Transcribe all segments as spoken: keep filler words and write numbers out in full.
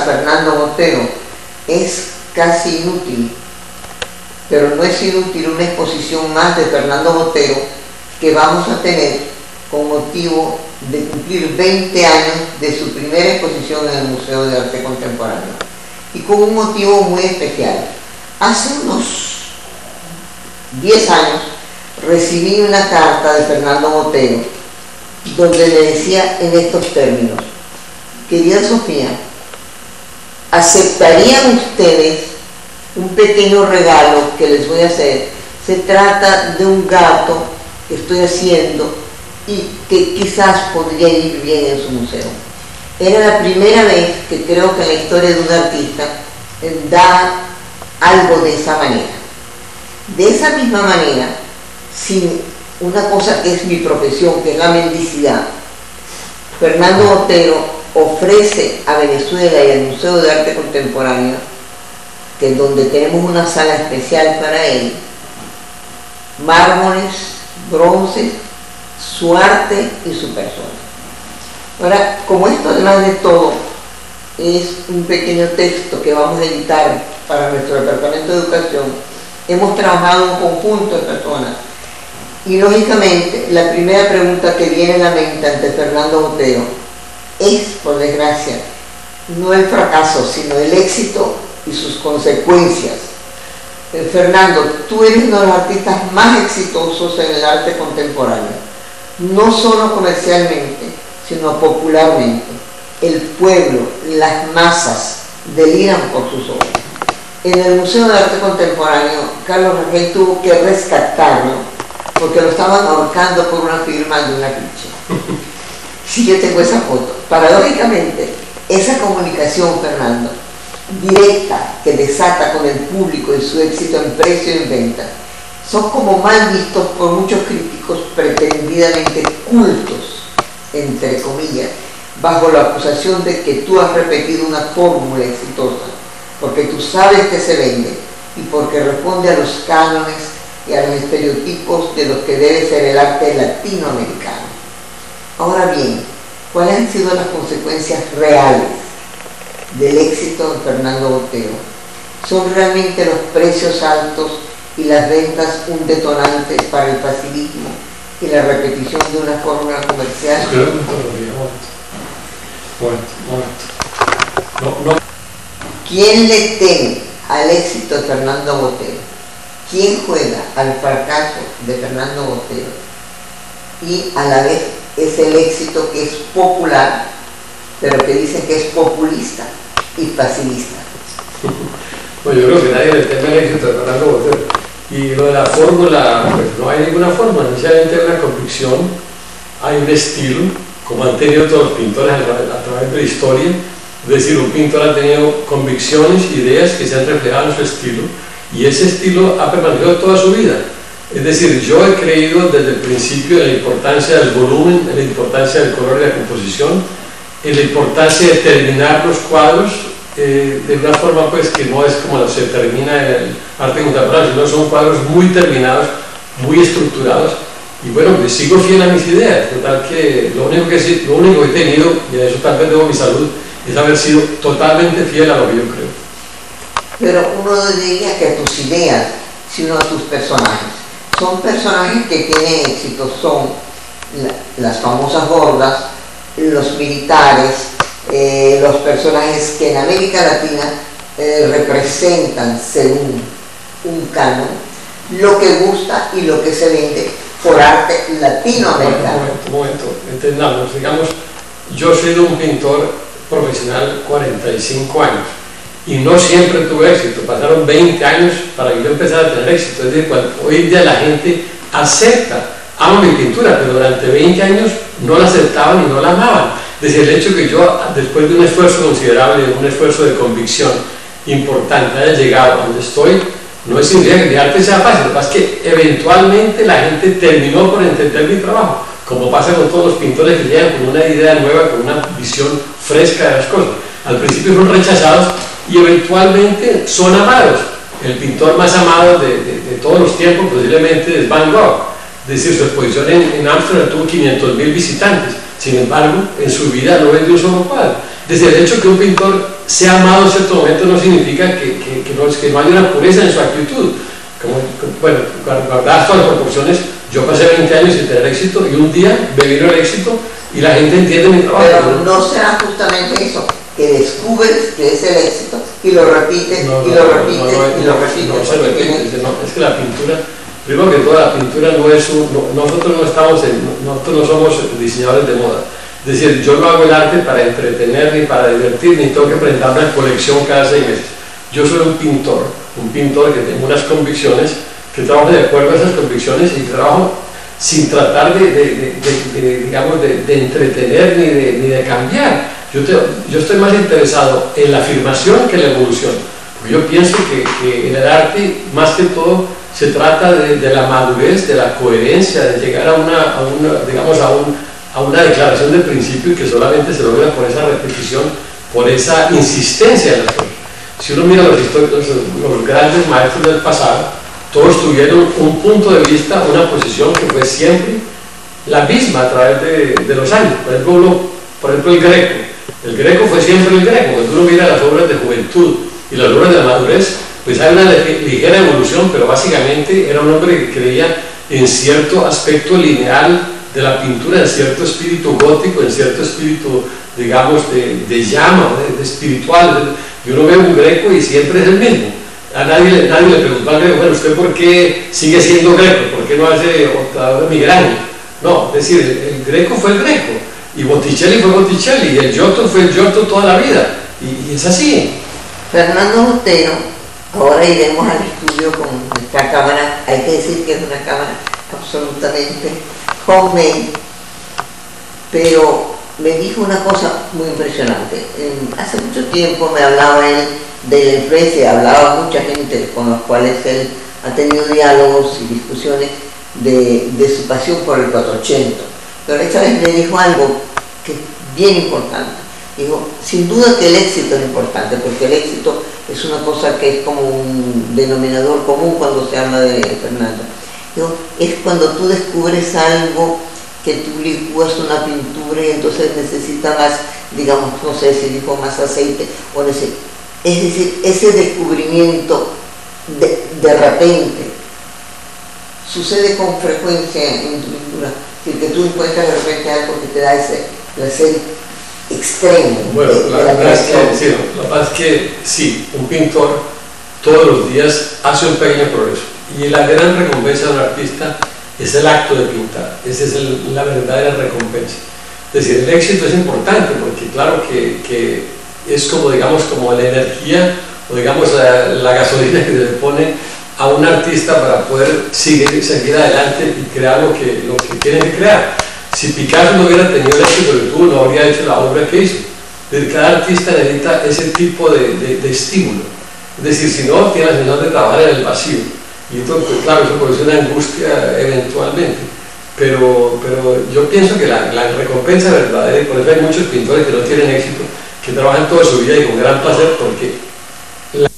Fernando Botero es casi inútil, pero no es inútil una exposición más de Fernando Botero que vamos a tener con motivo de cumplir veinte años de su primera exposición en el Museo de Arte Contemporáneo, y con un motivo muy especial. Hace unos diez años recibí una carta de Fernando Botero donde le decía en estos términos: querida Sofía, ¿aceptarían ustedes un pequeño regalo que les voy a hacer? Se trata de un gato que estoy haciendo y que quizás podría ir bien en su museo. Era la primera vez que creo que en la historia de un artista da algo de esa manera. De esa misma manera, sin una cosa que es mi profesión, que es la mendicidad, Fernando Botero ofrece a Venezuela y al Museo de Arte Contemporáneo, que es donde tenemos una sala especial para él, mármoles, bronces, su arte y su persona. Ahora, como esto además de todo es un pequeño texto que vamos a editar para nuestro Departamento de Educación, hemos trabajado en conjunto de personas, y lógicamente la primera pregunta que viene a la mente ante Fernando Botero es, por desgracia, no el fracaso, sino el éxito y sus consecuencias. Eh, Fernando, tú eres uno de los artistas más exitosos en el arte contemporáneo, no solo comercialmente, sino popularmente. El pueblo, las masas deliran por sus obras. En el Museo de Arte Contemporáneo, Carlos Rangel tuvo que rescatarlo porque lo estaban ahorcando por una firma de una ficha. Sí, yo tengo esa foto. Paradójicamente, esa comunicación, Fernando, directa, que desata con el público y su éxito en precio y en venta, son como mal vistos por muchos críticos pretendidamente cultos, entre comillas, bajo la acusación de que tú has repetido una fórmula exitosa, porque tú sabes que se vende y porque responde a los cánones y a los estereotipos de lo que debe ser el arte latinoamericano. Ahora bien, ¿cuáles han sido las consecuencias reales del éxito de Fernando Botero? ¿Son realmente los precios altos y las ventas un detonante para el facilismo y la repetición de una fórmula comercial? No, no. ¿Quién le teme al éxito de Fernando Botero? ¿Quién juega al fracaso de Fernando Botero? Y a la vez es el éxito que es popular, pero que dicen que es populista y facilista. Bueno, yo creo que nadie le teme al éxito de Fernando Botero. Y lo de la fórmula, pues no hay ninguna fórmula, inicialmente hay una convicción, hay un estilo, como han tenido todos los pintores a través, a través de la historia. Es decir, un pintor ha tenido convicciones, ideas que se han reflejado en su estilo, y ese estilo ha permanecido toda su vida. Es decir, yo he creído desde el principio en la importancia del volumen, en la importancia del color y la composición, en la importancia de terminar los cuadros eh, de una forma pues que no es como se termina en el arte contemporáneo, sino son cuadros muy terminados, muy estructurados. Y bueno, pues sigo fiel a mis ideas, total que lo único que, lo único que he tenido, y a eso tal vez debo mi salud, es haber sido totalmente fiel a lo que yo creo. Pero uno no diría que tus ideas, sino a tus personajes. Son personajes que tienen éxito, son la, las famosas gordas, los militares, eh, los personajes que en América Latina eh, representan, según un canon, lo que gusta y lo que se vende por arte latinoamericano. Un momento, un momento, entendamos, digamos, yo he sido un pintor profesional cuarenta y cinco años y no siempre tuve éxito, pasaron veinte años para que yo empezara a tener éxito. Es decir, cuando, hoy en día la gente acepta, ama mi pintura, pero durante veinte años no la aceptaban y no la amaban. Desde el hecho que yo, después de un esfuerzo considerable, un esfuerzo de convicción importante, haya llegado a donde estoy, no es significa que mi arte sea fácil, lo que pasa es que eventualmente la gente terminó por entender mi trabajo, como pasa con todos los pintores que llegan con una idea nueva, con una visión fresca de las cosas. Al principio son rechazados y eventualmente son amados. El pintor más amado de, de, de todos los tiempos posiblemente es Van Gogh. Es decir, su exposición en Ámsterdam tuvo quinientos mil visitantes, sin embargo, en su vida no vendió un solo cuadro. Desde el hecho que un pintor sea amado en cierto momento no significa que, que, que, no, que no haya una pureza en su actitud. Como, bueno, guardadas todas las proporciones, yo pasé veinte años sin tener éxito y un día me vino el éxito y la gente entiende mi trabajo. Pero no será justamente eso, que descubres que es el éxito y lo repites no, no, y lo repites no, no, no, y lo repites. No, no se repite, no, es que la pintura, primero que todo la pintura no es un, no, nosotros no estamos en, nosotros no somos diseñadores de moda. Es decir, yo no hago el arte para entretener, ni para divertir, ni tengo que presentar una colección cada seis meses. Yo soy un pintor, un pintor que tengo unas convicciones, que trabajo de acuerdo a esas convicciones y que trabajo sin tratar de, de, de, de, de digamos, de, de entretener ni de, ni de cambiar. Yo, te, yo estoy más interesado en la afirmación que en la evolución. Porque yo pienso que, que en el arte, más que todo, se trata de, de la madurez, de la coherencia, de llegar a una, a una digamos, a un a una declaración de principio y que solamente se logra por esa repetición, por esa insistencia en las cosas. Si uno mira los, históricos, los grandes maestros del pasado, todos tuvieron un punto de vista, una posición que fue siempre la misma a través de, de los años. Por ejemplo, uno, por ejemplo, el Greco. El Greco fue siempre el Greco. Cuando uno mira las obras de juventud y las obras de madurez, pues hay una ligera evolución, pero básicamente era un hombre que creía en cierto aspecto lineal de la pintura, en cierto espíritu gótico, en cierto espíritu, digamos, de, de llama, de, de espiritual. Y uno ve un Greco y siempre es el mismo. A nadie, nadie le preguntó al Greco, bueno, ¿usted por qué sigue siendo Greco? ¿Por qué no hace otra migraña? No, es decir, el, el Greco fue el Greco, y Botticelli fue Botticelli, y el Giotto fue el Giotto toda la vida, y, y es así. Fernando Botero, ahora iremos al estudio con nuestra cámara, hay que decir que es una cámara absolutamente homemade, pero me dijo una cosa muy impresionante. Hace mucho tiempo me hablaba él de la influencia, hablaba mucha gente con los cuales él ha tenido diálogos y discusiones de, de su pasión por el Quattrocento, pero esta vez me dijo algo que es bien importante. Dijo, sin duda que el éxito es importante, porque el éxito es una cosa que es como un denominador común cuando se habla de Fernando. Dijo, es cuando tú descubres algo que tú licúas una pintura y entonces necesita más, digamos, no sé si dijo más aceite, o no sé. Es decir, ese descubrimiento de, de repente sucede con frecuencia en tu pintura, es decir, que tú encuentras de repente algo que te da ese placer extremo. Bueno, de, la de la verdad es que, sí, lo que pasa es que sí, un pintor todos los días hace un pequeño progreso, y la gran recompensa de un artista es el acto de pintar. Esa es el, la verdadera recompensa. Es decir, el éxito es importante porque claro que, que es como, digamos, como la energía o digamos la, la gasolina que se le pone a un artista para poder seguir, seguir adelante y crear lo que, lo que tiene que crear. Si Picasso no hubiera tenido el éxito que tuvo, no habría hecho la obra que hizo. Entonces, cada artista necesita ese tipo de, de, de estímulo. Es decir, si no, tiene la sensación de trabajar en el vacío. Y entonces, pues, claro, eso produce una angustia eventualmente. Pero, pero yo pienso que la, la recompensa verdadera, y por eso hay muchos pintores que no tienen éxito, que trabajan toda su vida y con gran placer, porque la...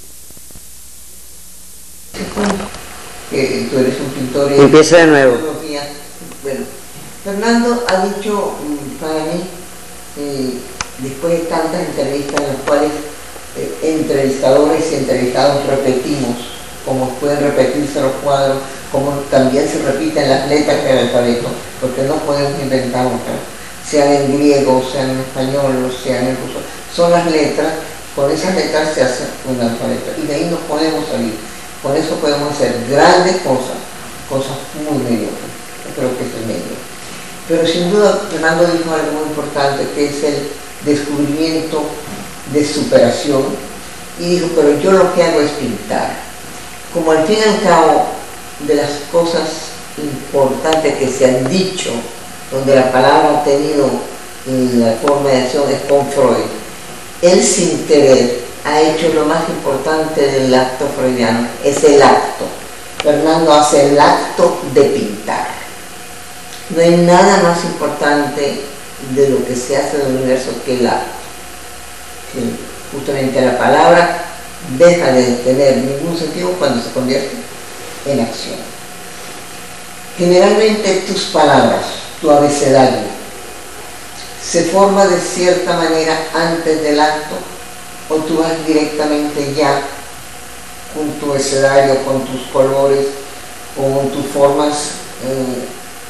que tú eres un pintor y empieza de nuevo. Bueno, Fernando ha dicho para mí, eh, después de tantas entrevistas en las cuales eh, entrevistadores y entrevistados repetimos, como pueden repetirse los cuadros, como también se repiten las letras del alfabeto, porque no podemos inventar otras, sean en griego, sean en español, o sean en ruso, son las letras, con esas letras se hace un alfabeto, y de ahí no podemos salir. Con eso podemos hacer grandes cosas, cosas muy mediocres, yo creo que es el medio. Pero sin duda, Fernando dijo algo muy importante, que es el descubrimiento de superación, y dijo, pero yo lo que hago es pintar. Como al fin y al cabo, de las cosas importantes que se han dicho, donde la palabra ha tenido la forma de acción es con Freud, él sin querer ha hecho lo más importante del acto freudiano, es el acto. Fernando hace el acto de pintar. No hay nada más importante de lo que se hace en el universo que el acto. Que justamente la palabra deja de tener ningún sentido cuando se convierte en acción. Generalmente tus palabras, tu abecedario, se forma de cierta manera antes del acto, o tú vas directamente ya con tu escenario, con tus colores, con tus formas eh,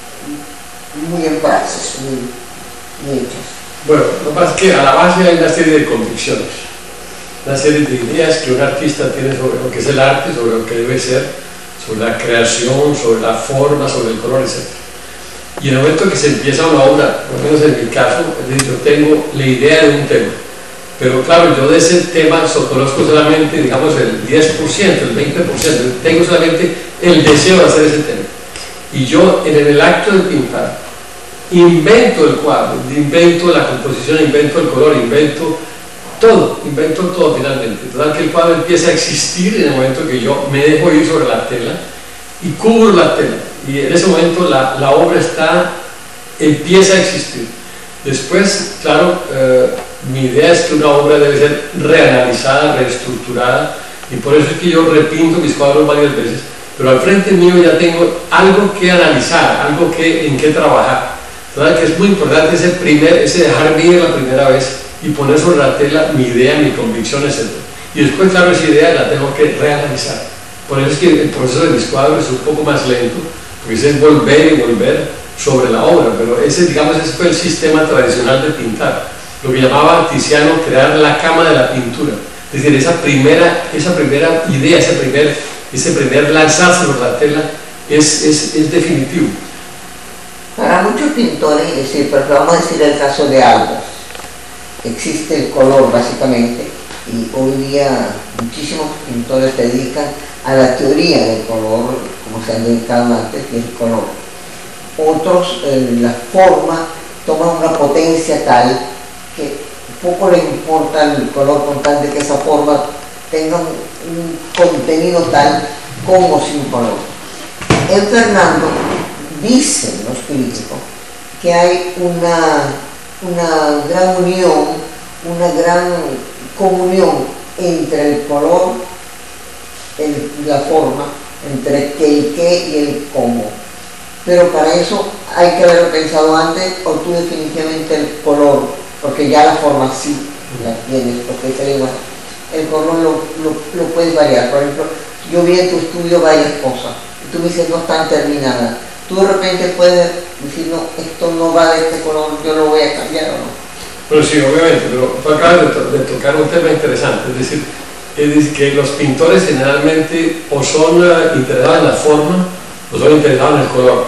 muy en praxis, muy, muy hechas. Bueno, lo que pasa es que a la base hay una serie de convicciones, una serie de ideas que un artista tiene sobre lo que es el arte, sobre lo que debe ser, sobre la creación, sobre la forma, sobre el color, etcétera. Y en el momento que se empieza una obra, por lo menos en mi caso, es decir, yo tengo la idea de un tema, pero claro, yo de ese tema conozco solamente, digamos, el diez por ciento, el veinte por ciento, tengo solamente el deseo de hacer ese tema. Y yo, en el acto de pintar, invento el cuadro, invento la composición, invento el color, invento todo, invento todo finalmente. Total que el cuadro empieza a existir en el momento que yo me dejo ir sobre la tela y cubro la tela. Y en ese momento la, la obra está, empieza a existir. Después, claro, eh, mi idea es que una obra debe ser reanalizada, reestructurada, y por eso es que yo repinto mis cuadros varias veces, pero al frente mío ya tengo algo que analizar, algo que, en qué trabajar. Total que es muy importante ese, primer, ese dejar ir la primera vez y poner sobre la tela mi idea, mi convicción, etcétera. Y después, claro, esa idea la tengo que reanalizar. Por eso es que el proceso de mis cuadros es un poco más lento, porque es volver y volver sobre la obra, pero ese, digamos, ese fue el sistema tradicional de pintar, lo que llamaba Tiziano crear la cama de la pintura, es decir, esa primera, esa primera idea, ese primer, ese primer lanzarse sobre la tela es, es, es definitivo. Para muchos pintores, es decir, pero vamos a decir el caso de Albers, existe el color básicamente, y hoy día muchísimos pintores se dedican a la teoría del color, como se han dedicado antes, que es el color. Otros, eh, la forma, toman una potencia tal que poco les importa el color con tal de que esa forma tenga un, un contenido tal como sin color. En Fernando dicen los críticos que hay una, una gran unión, una gran comunión entre el color, el, la forma, entre el qué y el cómo. Pero para eso hay que haberlo pensado antes, o tú definitivamente el color, porque ya la forma sí la tienes, porque es igual. El color lo, lo, lo puedes variar. Por ejemplo, yo vi en tu estudio varias cosas, y tú me dices no están terminadas. Tú de repente puedes decir, no, esto no va de este color, yo lo voy a cambiar o no. Bueno, sí, obviamente, pero tú acabas de, to de tocar un tema interesante, es decir, es decir, que los pintores generalmente o son uh, interesados en la forma o son interesados en el color,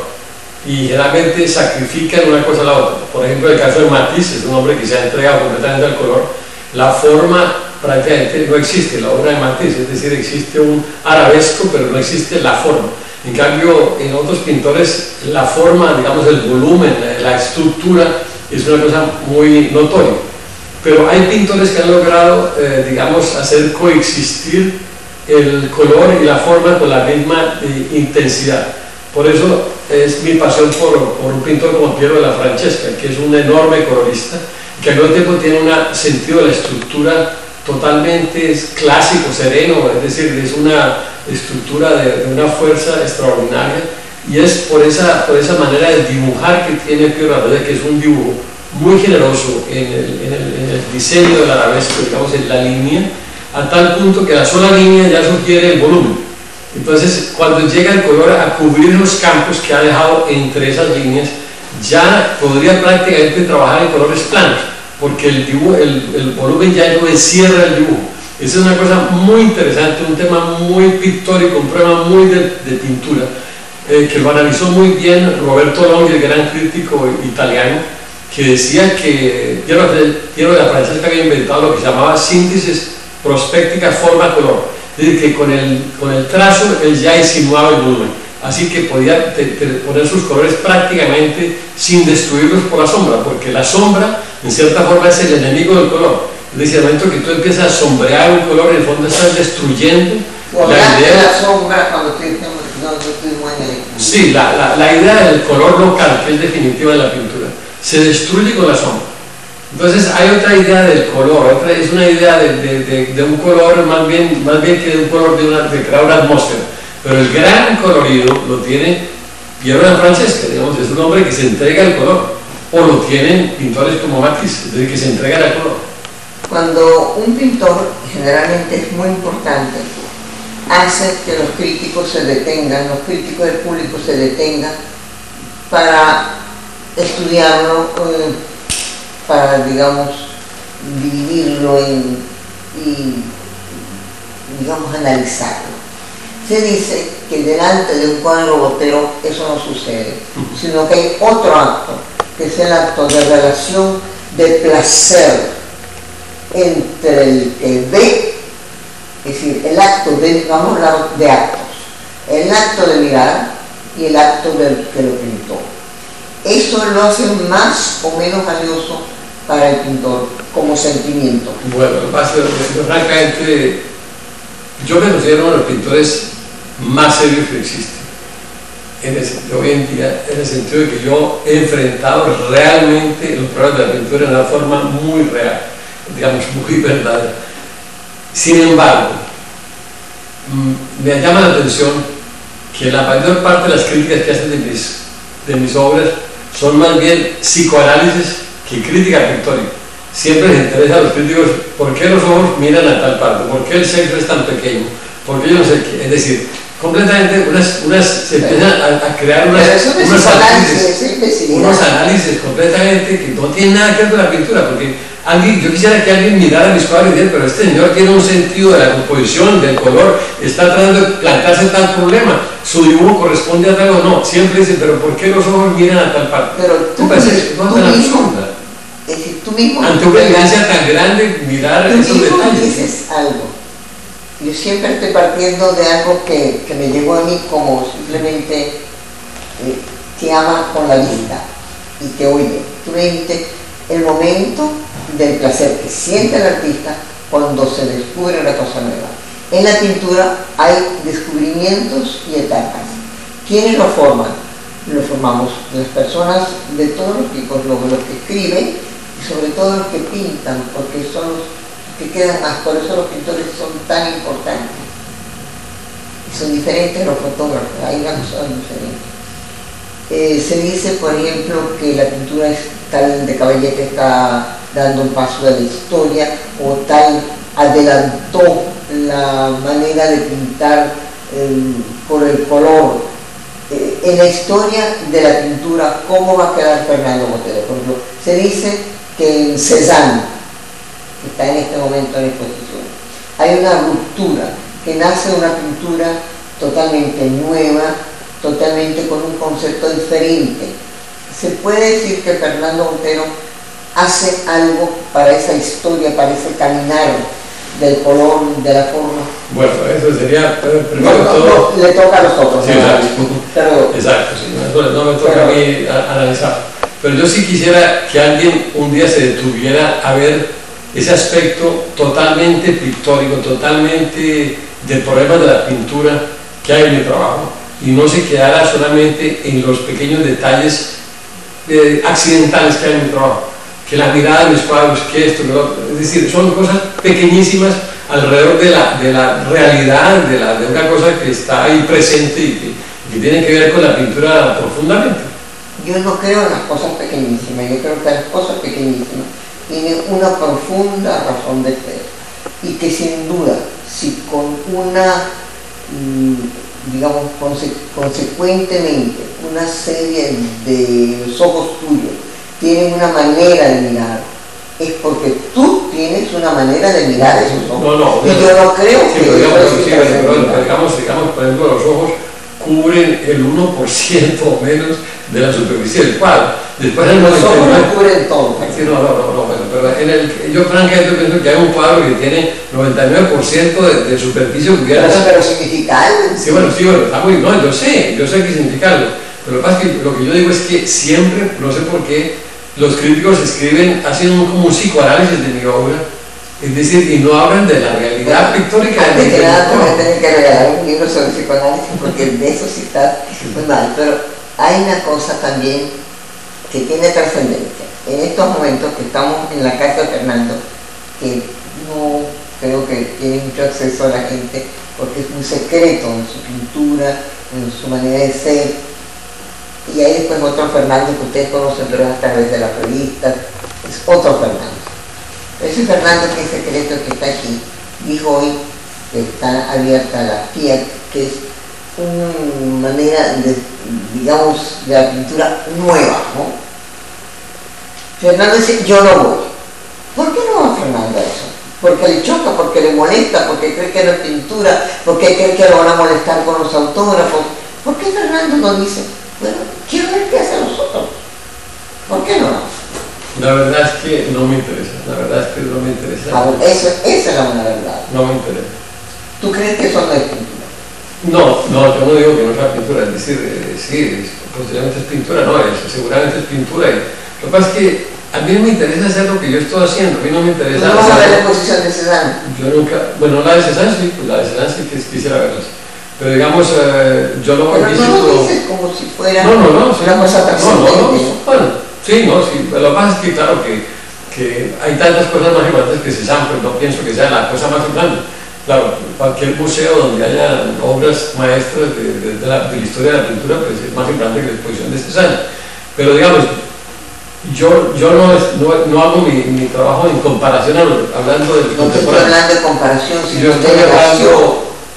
y generalmente sacrifican una cosa a la otra. Por ejemplo, el caso de Matisse, es un hombre que se ha entregado completamente al color. La forma prácticamente no existe, la obra de Matisse, es decir, existe un arabesco, pero no existe la forma. En cambio, en otros pintores, la forma, digamos, el volumen, la estructura, es una cosa muy notoria. Pero hay pintores que han logrado, eh, digamos, hacer coexistir el color y la forma con la misma eh, intensidad. Por eso es mi pasión por, por un pintor como Piero della Francesca, que es un enorme colorista, que al mismo tiempo tiene un sentido de la estructura totalmente clásico, sereno, es decir, es una estructura de, de una fuerza extraordinaria, y es por esa, por esa manera de dibujar que tiene Piero della Francesca, que es un dibujo muy generoso en el, en el, en el diseño del arabesco, digamos, en la línea, a tal punto que la sola línea ya sugiere el volumen. Entonces, cuando llega el color a cubrir los campos que ha dejado entre esas líneas, ya podría prácticamente trabajar en colores planos, porque el, dibujo, el, el volumen ya no encierra el dibujo. Esa es una cosa muy interesante, un tema muy pictórico, un problema muy de, de pintura, eh, que lo analizó muy bien Roberto Longhi, el gran crítico italiano, que decía que Piero, Piero della Francesca había inventado lo que se llamaba síntesis prospectica forma-color. Es decir, que con el, con el trazo él ya insinuaba el volumen, así que podía te, te poner sus colores prácticamente sin destruirlos por la sombra, porque la sombra en cierta forma es el enemigo del color. Es decir, al momento que tú empiezas a sombrear un color, en el fondo estás destruyendo la idea. La sombra cuando tú no, no, sí, la, la, la idea del color local, que es definitiva en la pintura, se destruye con la sombra. Entonces hay otra idea del color, otra, es una idea de, de, de, de un color más bien, más bien que de un color de, una, de crear una atmósfera, pero el gran colorido lo tiene Piero della Francesca, digamos, es un hombre que se entrega al color, o lo tienen pintores como Matisse, es decir, que se entregan al color. Cuando un pintor, generalmente es muy importante, hace que los críticos se detengan, los críticos del público se detengan para estudiarlo, eh, para, digamos, dividirlo en, y, digamos, analizarlo. Se dice que delante de un cuadro botero eso no sucede, sino que hay otro acto, que es el acto de relación de placer entre el que ve, es decir, el acto de, vamos a hablar de actos, el acto de mirar y el acto del que lo pintó. Eso lo hace más o menos valioso para el pintor como sentimiento. Bueno, yo, francamente, yo me considero uno de los pintores más serios que existen en el, hoy en día, en el sentido de que yo he enfrentado realmente los problemas de la pintura de una forma muy real, digamos, muy verdadera. Sin embargo, me llama la atención que la mayor parte de las críticas que hacen de mis, de mis obras son más bien psicoanálisis que crítica pictórica. Siempre les interesa a los críticos por qué los ojos miran a tal parte, por qué el sexo es tan pequeño, por qué yo no sé qué. Es decir, completamente unas, unas, se empiezan a, a crear unas, unos, análisis, unos análisis completamente que no tienen nada que ver con la pintura, porque alguien, yo quisiera que alguien mirara mis cuadros y dijera, pero este señor tiene un sentido de la composición, del color, está tratando de plantearse tal problema, su dibujo corresponde a tal o no. Siempre dicen, pero ¿por qué los ojos miran a tal parte? Pero tú, parece que no es tan absurda. Es decir, tú mismo, ante una evidencia tan grande, mirar tú esos mismo detalles. dices algo. Yo siempre estoy partiendo de algo que, que me llegó a mí como simplemente eh, que ama con la vista y que oye. Tú me dijiste el momento del placer que siente el artista cuando se descubre una cosa nueva. En la pintura hay descubrimientos y etapas. ¿Quiénes lo forman? Lo formamos las personas de todos los tipos, los, los que escriben y sobre todo los que pintan, porque son los que quedan más. Por eso los pintores son tan importantes. Y son diferentes los fotógrafos, hay una cosa diferente. Eh, se dice, por ejemplo, que la pintura es tal de Caballete está dando un paso de la historia, o tal adelantó la manera de pintar eh, por el color. Eh, en la historia de la pintura, ¿cómo va a quedar Fernando Botero? Por ejemplo, se dice que en Cézanne, que está en este momento en exposición, hay una ruptura, que nace una pintura totalmente nueva, totalmente con un concepto diferente. Se puede decir que Fernando Botero hace algo para esa historia, para ese caminar del color, de la forma. Bueno, eso sería, primero no, no, todo... No, le toca a los otros. Sí, exacto. Pero, exacto, sí, no, no me toca pero, a mí a, analizar. Pero yo sí quisiera que alguien un día se detuviera a ver ese aspecto totalmente pictórico, totalmente del problema de la pintura que hay en mi trabajo, y no se quedara solamente en los pequeños detalles eh, accidentales que hay en mi trabajo, que la mirada de mis cuadros, que esto, que lo otro. Es decir, son cosas pequeñísimas alrededor de la, de la realidad, de, la, de una cosa que está ahí presente y que, que tiene que ver con la pintura profundamente. Yo no creo en las cosas pequeñísimas, yo creo que las cosas pequeñísimas tienen una profunda razón de ser, y que sin duda, si con una, digamos, conse consecuentemente, una serie de los ojos tuyos tienen una manera de mirar, es porque tú tienes una manera de mirar esos ojos. No, no, y yo no creo sí, que pero digamos, eso sí, es pero, pero, digamos, digamos, por ejemplo, los ojos cubren el uno por ciento o menos de la superficie del cuadro. Después el los ojos no cubren todo. Sí, no, no, no, no, pero, pero en el, yo francamente pienso que hay un cuadro que tiene noventa y nueve por ciento de, de superficie cubierta. Pero, pero significa algo. Sí, bueno, sí, bueno, está muy, no, yo sé, yo sé que significa algo. Pero lo que pasa es que lo que yo digo es que siempre, no sé por qué, los críticos escriben, hacen un, como un psicoanálisis de mi obra, es decir, y no hablan de la realidad pictórica. Antes que nada, te voy a tener que regalar un libro sobre psicoanálisis, porque de eso sí está muy mal. Pero hay una cosa también que tiene trascendencia. En estos momentos que estamos en la casa de Fernando, que no creo que tiene mucho acceso a la gente, porque es un secreto en su pintura, en su manera de ser, y hay después otro Fernando que ustedes conocen, pero es a través de las revistas, es otro Fernando. Ese Fernando, que es secreto que está aquí, dijo hoy que está abierta la Fiat, que es una manera de, digamos, de la pintura nueva, ¿no? Fernando dice, yo no voy. ¿Por qué no va Fernando a eso? Porque le choca, porque le molesta, porque cree que no es pintura, porque cree que lo van a molestar con los autógrafos. ¿Por qué Fernando no dice, bueno, quiero ver qué hacen los otros? ¿Por qué no? La verdad es que no me interesa, la verdad es que no me interesa. Ah, bueno, eso, esa es la buena verdad. No me interesa. ¿Tú crees que eso no es pintura? No, no, yo no digo que no sea pintura, es decir, eh, sí, es, posiblemente es pintura, no, es, seguramente es pintura. Y lo que pasa es que a mí no me interesa hacer lo que yo estoy haciendo, a mí no me interesa. ¿No vas a ver la exposición de Cézanne? Yo nunca, bueno, la de Cézanne sí, pues la de Cézanne sí que quisiera verlas. Pero digamos, eh, yo lo Pero visito. no lo dices como si fuera no, no, no, sí, una cosa trascendente. No, no, no, bueno, sí, no, sí, lo que pasa es que claro que, que hay tantas cosas más importantes que Cézanne, pues no pienso que sea la cosa más importante. Claro, cualquier museo donde haya obras maestras de, de, de, la, de la historia de la pintura, pues es más importante que la exposición de Cézanne. Pero digamos, yo, yo no, no, no hago mi, mi trabajo en comparación a lo, hablando de no te estoy hablando de comparación, sino de relación,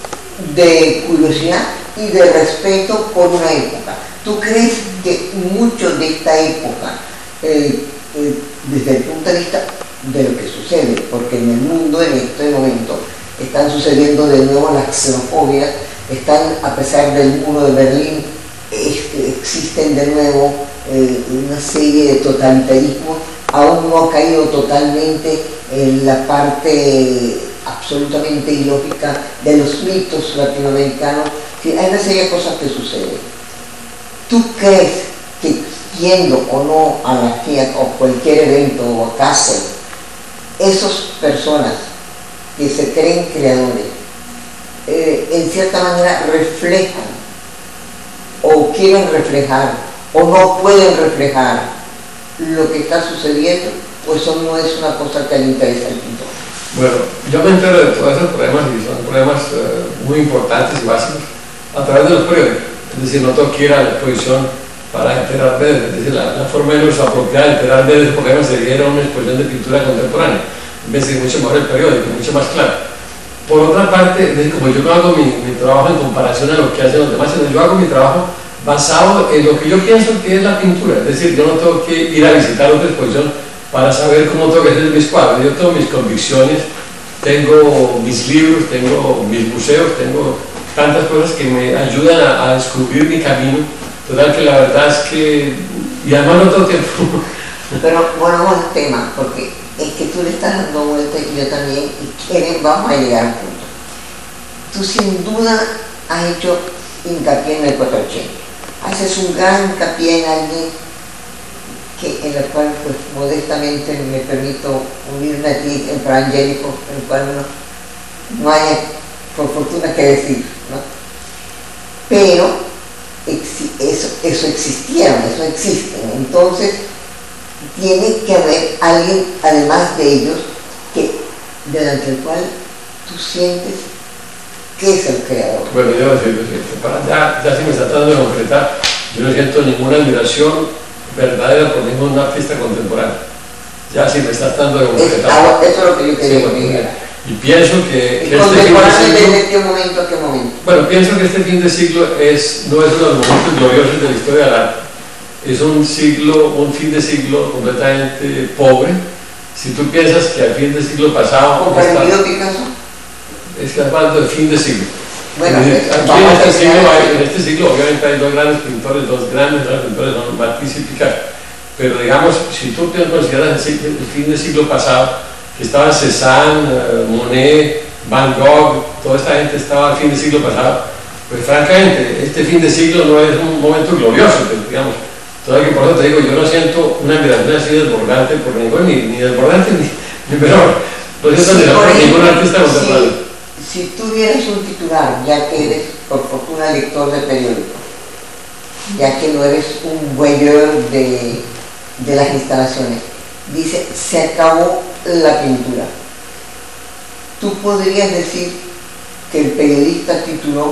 de curiosidad y de respeto por una época. ¿Tú crees que mucho de esta época, eh, eh, desde el punto de vista de lo que sucede, porque en el mundo en este momento están sucediendo de nuevo las xenofobias, están, a pesar del muro de Berlín, este, existen de nuevo eh, una serie de totalitarismos, aún no ha caído totalmente en la parte absolutamente ilógica de los mitos latinoamericanos? Sí, hay una serie de cosas que suceden. ¿Tú crees que yendo o no a la Fiat o cualquier evento o a Kassel, esas personas que se creen creadores, eh, en cierta manera reflejan o quieren reflejar o no pueden reflejar lo que está sucediendo, pues eso no es una cosa que le interesa al pintor? Bueno, yo me entero de todos esos problemas y son problemas eh, muy importantes y básicos a través de los periódicos. Es decir, no tengo que ir a la exposición para enterarme, es decir, la, la forma menos apropiada de enterarme de esos problemas sería ir a una exposición de pintura contemporánea. Me parece mucho mejor el periódico, mucho más claro. Por otra parte, es decir, como yo no hago mi, mi trabajo en comparación a lo que hacen los demás, sino yo hago mi trabajo basado en lo que yo pienso que es la pintura. Es decir, yo no tengo que ir a visitar otra exposición para saber cómo tengo que hacer mis cuadros. Yo tengo mis convicciones, tengo mis libros, tengo mis museos, tengo tantas cosas que me ayudan a, a descubrir mi camino. Total que la verdad es que, y además no tengo tiempo. Pero bueno, vamos al tema, porque es que tú le estás dando vuelta y yo también, y quieren, vamos a llegar al punto. Tú sin duda has hecho hincapié en el cuatrocientos ochenta. Haces un gran hincapié en alguien que, en el cual, pues, modestamente me permito unirme a ti, en Frangélico, en el cual no, no hay, por fortuna, que decir, ¿no? Pero eso, eso existieron, eso existe. Entonces, tiene que haber alguien, además de ellos, que, delante del cual tú sientes que es el creador. Bueno, yo lo siento, para ya, ya si me está tratando de concretar, yo no siento ninguna admiración verdadera por ningún artista contemporáneo. Ya si me está tratando de concretar. Es, eso es lo que yo quería sí, bueno, decir. Y pienso que, que este fin de siglo, ¿desde qué momento a qué momento? Bueno, pienso que este fin de siglo es, no es uno de los momentos gloriosos de la historia del arte. Es un siglo, un fin de siglo completamente pobre. Si tú piensas que al fin del siglo pasado... ¿Comprendido Picasso? Es que hablando del fin de siglo. Bueno, aquí pues, en este, siglo hay, en este siglo obviamente hay dos grandes pintores, dos grandes, grandes pintores, son Matisse y Picasso. Pero digamos, si tú te consideras el, siglo, el fin del siglo pasado, que estaban Cézanne, uh, Monet, Van Gogh, toda esta gente estaba al fin del siglo pasado, pues francamente, este fin de siglo no es un momento glorioso, pues, digamos. Todavía que por eso te digo, yo no siento una admiración así desbordante por ningún, ni, ni desbordante ni, ni menor. No siento si admiración por ningún artista contemporáneo. Si, si tuvieras un titular, ya que eres por fortuna lector de periódico, ya que no eres un voyeur de, de las instalaciones, dice, se acabó la pintura. Tú podrías decir que el periodista tituló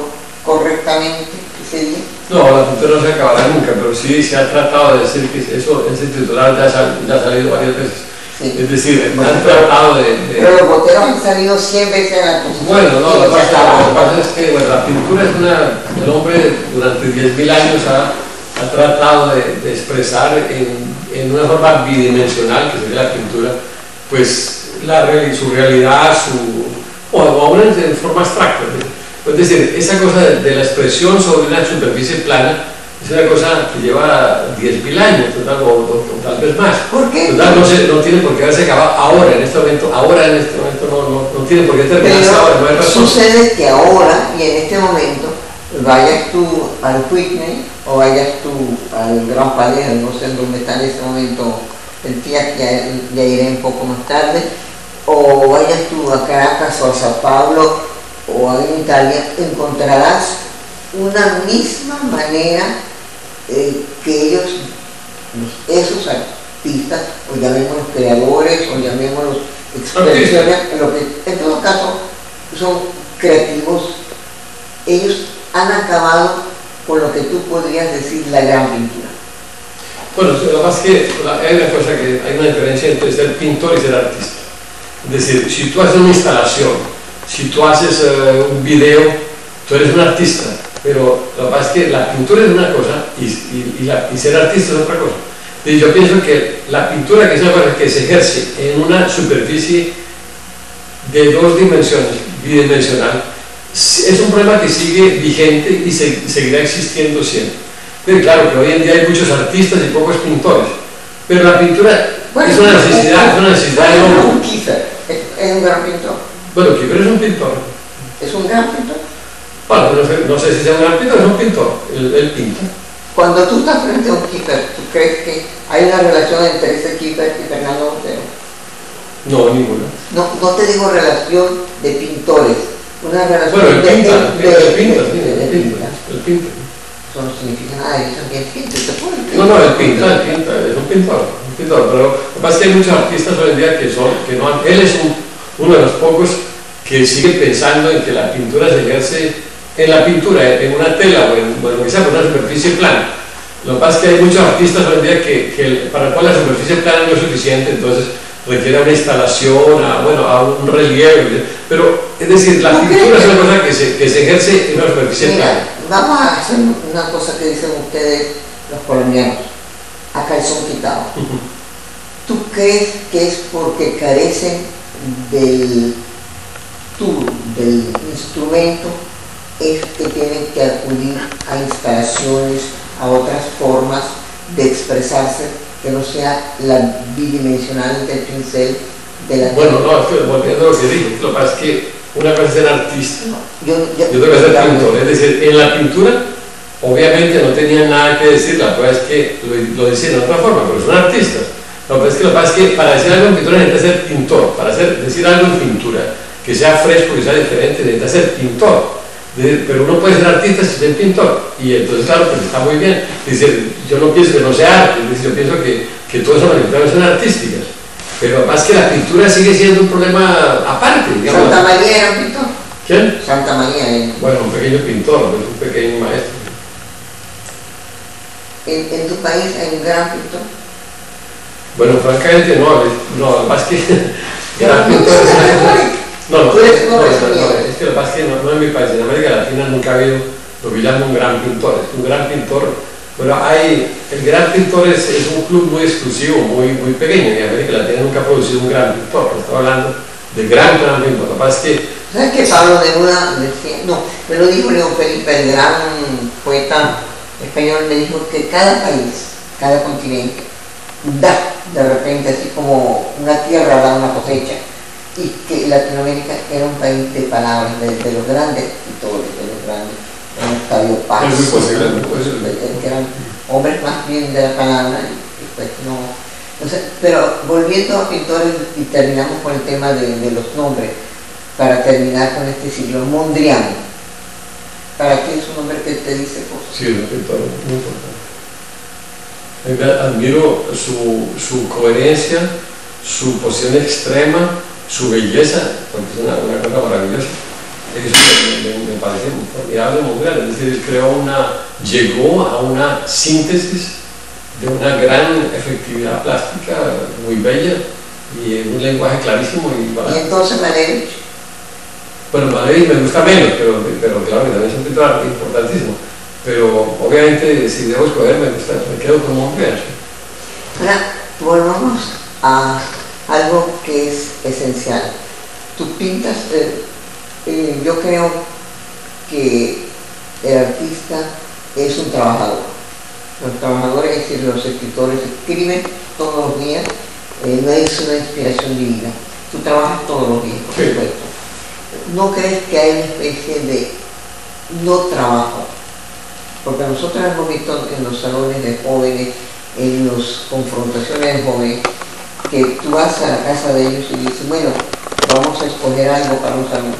correctamente ese día? No, la pintura no se acabará nunca, pero sí se ha tratado de decir que eso, ese titular ya, sal, ya ha salido varias veces. Sí. Es decir, bueno, han tratado de, de... Pero los boteros han salido cien veces a la posición. Bueno, no, lo que pasa es que bueno, la pintura es una... El hombre durante diez mil años ha, ha tratado de, de expresar en, en una forma bidimensional, que sería la pintura, pues la, su realidad, su... o aún en forma abstracta. Es decir, esa cosa de, de la expresión sobre una superficie plana es una cosa que lleva diez mil años, total, o, o, o tal vez más. ¿Por qué? Total, no, se, no tiene por qué haberse acabado ahora, en este momento, ahora en este momento no, no, no tiene por qué terminarse Pero ahora, no hay razón. Sucede que ahora y en este momento vayas tú al Whitney o vayas tú al Gran Palais, no sé en dónde está en este momento el día, ya, ya iré un poco más tarde, o vayas tú a Caracas o a Sao Paulo o en Italia, encontrarás una misma manera eh, que ellos, esos artistas, o llamémoslos creadores, o llamémoslos expresiones, lo que en todo caso son creativos, ellos han acabado con lo que tú podrías decir la gran pintura. Bueno, lo que pasa es que hay una cosa que hay una diferencia entre ser pintor y ser artista. Es decir, si tú haces una instalación, si tú haces uh, un video, tú eres un artista, pero lo que pasa es que la pintura es una cosa y, y, y, la, y ser artista es otra cosa. Y yo pienso que la pintura, que es una cosa que se ejerce en una superficie de dos dimensiones, bidimensional, es un problema que sigue vigente y se, seguirá existiendo siempre. Pero claro que hoy en día hay muchos artistas y pocos pintores, pero la pintura bueno, es una necesidad, es una necesidad de hombre. Kiefer es un gran pintor. Bueno, Kiefer es un pintor. ¿Es un gran pintor? Bueno, no sé, no sé si sea un gran pintor, es un pintor, él, él pinta. Cuando tú estás frente a un Kiefer, ¿tú crees que hay una relación entre ese Kiefer y Fernando Botero? No, ninguna. No, no te digo relación de pintores, una relación bueno, él de, pinta, de, de, él pinta, de, sí, de, de, él pinta, él pinta. Eso no significa nada, eso también pinta, ¿te puede? No, no, él pinta, él pinta, es un pintor, un pintor, pero lo que pasa es que hay muchos artistas hoy en día que son, que no han, él es un, uno de los pocos que sigue pensando en que la pintura se ejerce en la pintura, en una tela o en, bueno, quizá por una superficie plana. Lo que pasa es que hay muchos artistas hoy en día que, que para el cual la superficie plana no es suficiente, entonces requiere una instalación, a, bueno, a un relieve, pero es decir, la pintura es una cosa que se, que se ejerce en una superficie Mira, plana. Vamos a hacer una cosa que dicen ustedes los colombianos, a calzón quitado. Uh-huh. ¿Tú crees que es porque carecen del tool, del instrumento, es que tienen que acudir a instalaciones, a otras formas de expresarse que no sea la bidimensional del pincel de la bueno, no, es que volviendo a lo que dije, lo que pasa es que una cosa es ser artista, no, yo, yo, yo tengo que ser pintor, es decir, en la pintura obviamente no tenían nada que decir, la verdad es que lo, lo decían de otra forma, pero son artistas. Lo que pasa es que, lo que, pasa es que para decir algo en pintura necesita ser pintor, para hacer, decir algo en pintura que sea fresco, que sea diferente, necesita ser pintor. Pero uno puede ser artista si es pintor, y entonces claro, pues está muy bien. Es decir, yo no pienso que no sea arte, es decir, yo pienso que, que todas esas manifestaciones son artísticas, pero lo que pasa es que la pintura sigue siendo un problema aparte, digamos. ¿Santa María era un pintor? ¿Quién? Santa María era. Bueno, un pequeño pintor, un pequeño maestro. ¿En, en tu país hay un gran pintor? Bueno, francamente no, no, lo que pasa es que gran pintor es una cosa... No, no, no, no, no, es que lo que pasa es que no, no en mi país, en América Latina nunca ha habido lo que llaman un gran pintor, es un gran pintor, pero hay, el gran pintor es, es un club muy exclusivo, muy, muy pequeño, y América Latina nunca ha producido un gran pintor, pero estaba hablando de gran, gran pintor, lo que pasa es que... ¿Sabes que Pablo Neruda decía? No, me lo dijo León Felipe, el gran poeta español, me dijo que cada país, cada continente, da de repente así como una tierra da una cosecha, y que Latinoamérica era un país de palabras, de, de los grandes escritores, de los grandes, Octavio Paz, es muy posible, muy posible. que eran hombres más bien de la palabra, y pues no, no sé, pero volviendo a pintores, y terminamos con el tema de, de los nombres, para terminar con este siglo, Mondrian, ¿para ti es un nombre que te dice cosas? Sí, es un pintor muy importante. Admiro su, su coherencia, su posición extrema, su belleza, porque es una, una cosa maravillosa. Eso me, me, me parece formidable, muy grande. Es decir, creó una, llegó a una síntesis de una gran efectividad plástica muy bella y en un lenguaje clarísimo y barato. ¿Y entonces Malevich? Bueno, Malevich me gusta menos, pero, pero claro que también es un pintor importantísimo. Pero obviamente si debo escoger me gusta, me quedo con Montclair. Ahora, volvamos a algo que es esencial. Tú pintas, eh, eh, yo creo que el artista es un trabajador. Los trabajadores, es decir, los escritores escriben todos los días, eh, no es una inspiración divina. Tú trabajas todos los días, por supuesto. ¿No crees que hay una especie de no trabajo? Porque nosotros hemos visto en los salones de jóvenes, en las confrontaciones de jóvenes, que tú vas a la casa de ellos y dices, bueno, vamos a escoger algo para un salón.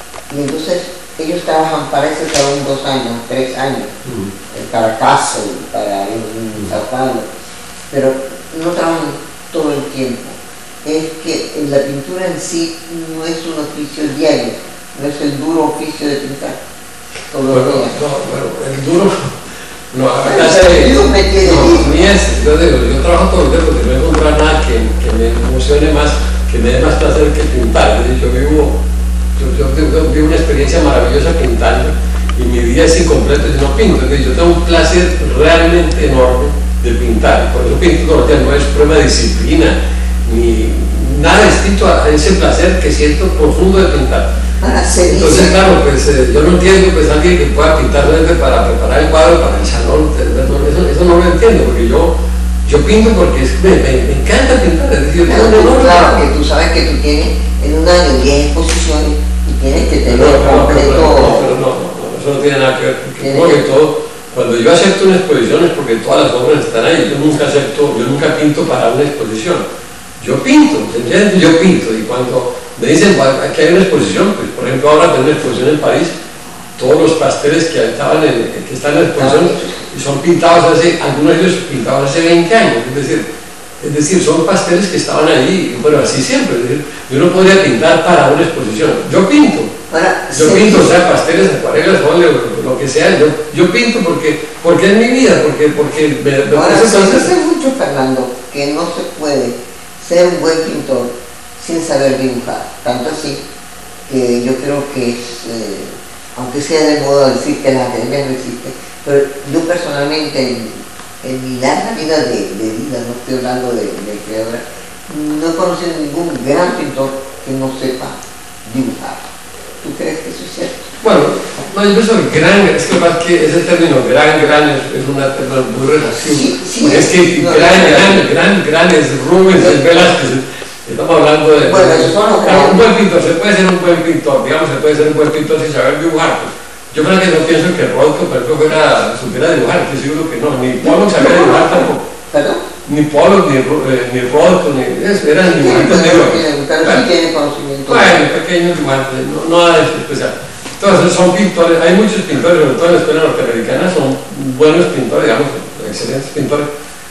Y entonces ellos trabajan para ese salón dos años, tres años, mm. para casa, para un salón, pero no trabajan todo el tiempo. Es que la pintura en sí no es un oficio diario, no es el duro oficio de pintar todos los bueno, días. No, bueno, el duro, no, la bueno, verdad es que yo me quiere no, ir. ni es, yo digo, yo trabajo todo el día porque no he encontrado nada que, que me emocione más, que me dé más placer que pintar. Es decir, yo vivo, yo, yo, yo vivo una experiencia maravillosa pintando y mi día es incompleto si no pinto. Es decir, yo tengo un placer realmente enorme de pintar, por eso pinto todos los días, no es prueba de disciplina ni nada distinto a ese placer que siento profundo de pintar. Entonces, claro, pues eh, yo no entiendo pues alguien que pueda pintar para preparar el cuadro para el salón, eso, eso no lo entiendo, porque yo, yo pinto porque es, me, me, me encanta pintar, es decir, claro, no, no, no, claro, que tú sabes que tú tienes en un año diez exposiciones y tienes que tener no, no, completo. No, no, pero no, no, eso no tiene nada que ver, porque como que todo, cuando yo acepto una exposición es porque todas las obras están ahí, yo nunca acepto, yo nunca pinto para una exposición. Yo pinto, ¿entiendes? Yo pinto, y cuando me dicen bueno, aquí hay una exposición, pues por ejemplo ahora tengo una exposición en París, todos los pasteles que, estaban en, que están en la exposición y son pintados hace, algunos de ellos pintados hace veinte años, es decir, es decir, son pasteles que estaban ahí, bueno, así siempre, es decir, yo no podría pintar para una exposición, yo pinto, Ahora, yo pinto, o sea, pasteles, acuarelas, óleo, lo que sea, yo, yo pinto porque, porque es mi vida, porque, porque me, me ahora, parece se dice mucho, Fernando, que no se puede ser un buen pintor sin saber dibujar, tanto así que yo creo que es, eh, aunque sea de moda decir que la academia no existe, pero yo personalmente en, en mi larga vida de, de vida, no estoy hablando de, de creadora, no he conocido ningún gran pintor que no sepa dibujar. ¿Tú crees que eso es cierto? Bueno, no, yo pienso que gran, es que más que ese término gran, gran es, es una término muy relativo. Sí, sí, porque es, es que no, gran, no, gran, no, gran, gran es Rubens, es Velázquez. Estamos hablando de... Bueno, eso son los claro, un buen pintor, se puede ser un buen pintor, digamos, se puede ser un buen pintor sin saber dibujar. Pues. Yo creo que no pienso que Rothko, por ejemplo, fuera, supiera dibujar, estoy seguro que no, ni Pollock sabía dibujar tampoco. ¿Perdón? Ni Pollock, ni, eh, ni Rothko, ni... eran dibujantes negros. Pero sí tiene conocimiento. Bueno, pequeños dibujantes, no, no nada especial. Entonces son pintores, hay muchos pintores, sobre todo en la escuela norteamericana, son buenos pintores, digamos, excelentes pintores,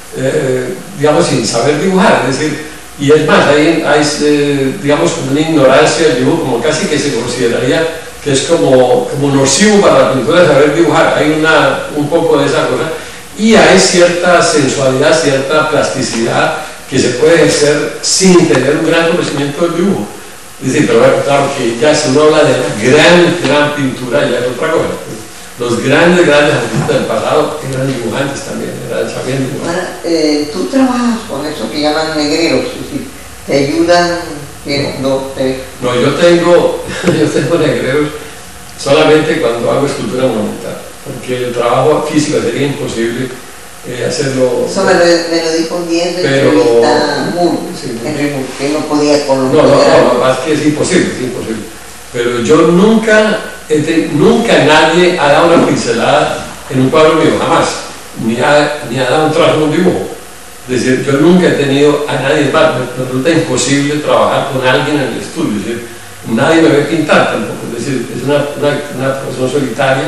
eh, digamos, sin saber dibujar, es decir, y es más, hay, hay eh, digamos, como una ignorancia del dibujo, como casi que se consideraría que es como, como nocivo para la pintura saber dibujar, hay una, un poco de esa cosa, y hay cierta sensualidad, cierta plasticidad que se puede ejercer sin tener un gran conocimiento del dibujo. Es decir, pero bueno, claro que ya si uno habla de la gran, gran pintura, ya es otra cosa. Los grandes, grandes artistas del pasado eran dibujantes también, eran, sabían dibujar. Ahora, eh, tú trabajas con eso que llaman negreros, es decir, te ayudan, tienes dos, tres. No, yo tengo, yo tengo negreros solamente cuando hago escultura monumental, porque el trabajo físico sería imposible eh, hacerlo. Eso me lo, me lo dijo un día en la entrevista Moore, sí, Henry Moore, que no podía con los No, no, no, más que es imposible, es imposible. Pero yo nunca, este, nunca nadie ha dado una pincelada en un cuadro mío, jamás, ni ha, ni ha dado un trabajo en un dibujo. Es decir, yo nunca he tenido a nadie más, me resulta imposible trabajar con alguien en el estudio, es decir, nadie me ve pintar tampoco, es decir, es una, una, una persona solitaria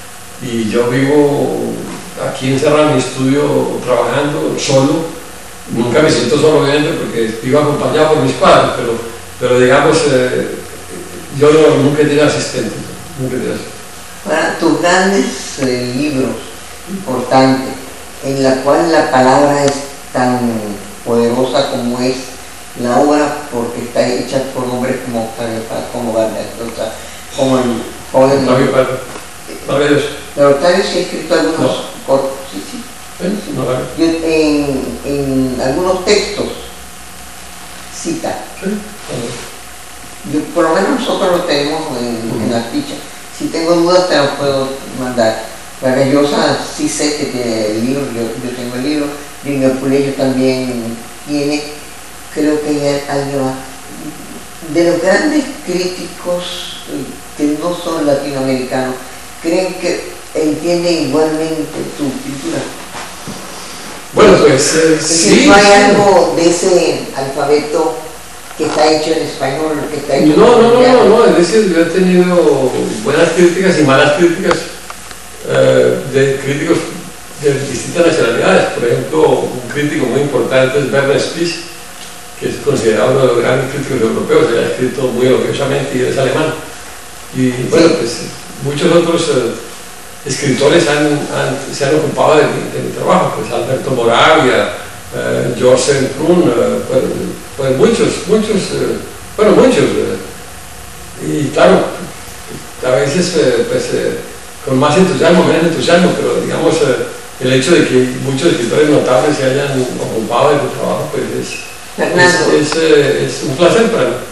y yo vivo aquí encerrado en mi estudio trabajando solo, nunca me siento solo obviamente porque vivo acompañado por mis padres, pero, pero digamos, eh, yo no, nunca he tenido asistentes, nunca he tenido asistentes. Ahora, grandes eh, libros importantes en la cual la palabra es tan poderosa como es la obra, porque está hecha por hombres como Octavio Paz, como Vargas, o sea, como el joven Octavio Paz. Vargas. Pero Octavio sí ha escrito algunos No. cortos, sí, sí. ¿Eh? No, Vargas. Yo, en, en algunos textos cita. Sí. Yo, por lo menos nosotros lo tenemos en, Uh-huh. en la ficha. Si tengo dudas te los puedo mandar. Vargas Llosa sí sé que tiene el libro, yo, yo tengo el libro. Lino Puleyo también tiene. Creo que hay alguien más. De los grandes críticos eh, que no son latinoamericanos, ¿creen que entienden igualmente tu pintura? Bueno, pues eh, Es decir, sí. ¿no hay sí. algo de ese alfabeto que está hecho en español, que está hecho No, en no, no, colombiano? no, no, es decir, yo he tenido buenas críticas y malas críticas eh, de críticos de distintas nacionalidades. Por ejemplo, un crítico muy importante es Bernard Spies, que es considerado uno de los grandes críticos europeos, él ha escrito muy elogiosamente y él es alemán. Y bueno, pues muchos otros eh, escritores han, han, se han ocupado de mi, de mi trabajo, pues Alberto Moravia, eh, George Prun, eh, pues, pues muchos, muchos, eh, bueno, muchos. Eh, y claro, a veces eh, pues, eh, con más entusiasmo, menos entusiasmo, pero digamos, eh, el hecho de que muchos escritores notables se hayan ocupado de tu trabajo, pues es, Fernando, es, es, eh, es un placer para mí.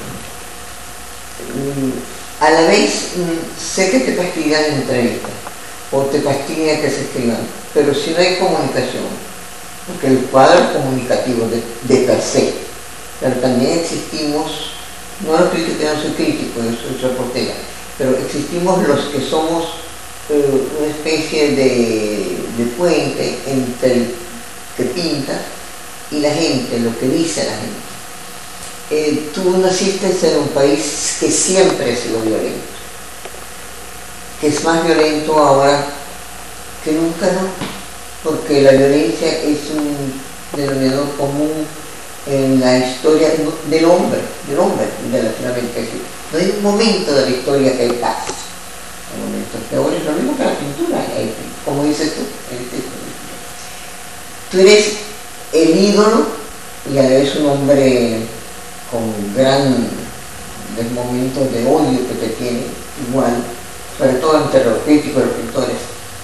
a la vez mm, sé que te fastidian entrevistas o te fastidia que se escriban, pero si no hay comunicación, porque el cuadro es comunicativo de, de per se, pero también existimos, no lo critico, que no soy crítico, yo soy reportera, pero existimos los que somos eh, una especie de, de puente entre el que pinta y la gente, lo que dice la gente. Eh, tú naciste en un país que siempre ha sido violento, que es más violento ahora que nunca, ¿no? Porque la violencia es un denominador común en la historia del hombre, del hombre de Latinoamérica. No hay un momento de la historia que hay paz. Hay momentos peores, lo mismo que la pintura, hay, como dices tú, tú eres el ídolo y a la vez un hombre con grandes momentos de odio que te tiene, igual, sobre todo entre los críticos y los pintores.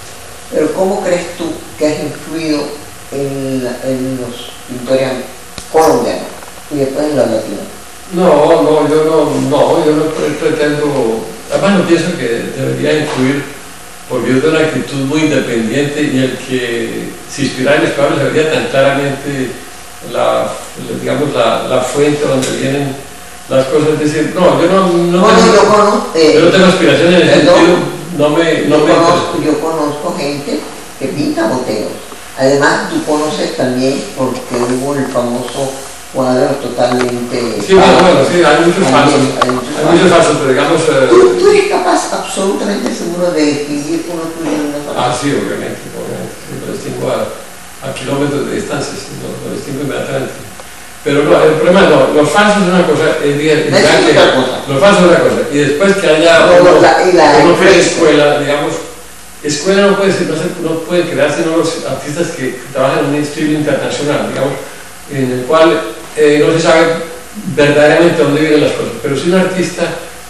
Pero ¿cómo crees tú que has influido en, la, en los pintores colombianos y después en los latinos? No, no, yo no, no, yo no pretendo, además no pienso que debería influir, porque yo tengo una actitud muy independiente y el que se inspira en mis cuadros se vería tan claramente la, digamos, la, la fuente donde vienen las cosas. Es decir, no, yo no, no, bueno, tengo, yo, conozco, eh, yo no tengo aspiración en el perdón, sentido, no me, no yo, me conozco, yo conozco gente que pinta boteos. Además, tú conoces también, porque hubo el famoso cuadro totalmente... Sí, bueno, bueno, sí, hay muchos falsos, hay muchos hay muchos falsos, pero digamos... Eh, ¿Tú, tú eres capaz absolutamente seguro de distinguir uno tuyo de una falsa? ah, sí, obviamente, obviamente, sí, lo distingo a, a kilómetros de distancia, sí, lo, lo distingo inmediatamente. Pero no, el problema no, los falsos es una cosa, el día, el día que, cosa. los falsos es una cosa, y después que haya No, uno, la, y la uno que es empresa. escuela, digamos, escuela no puede ser, no, se, no puede crearse sino los artistas que, que trabajan en un estilo internacional, digamos, en el cual eh, no se sabe verdaderamente dónde vienen las cosas, pero si un artista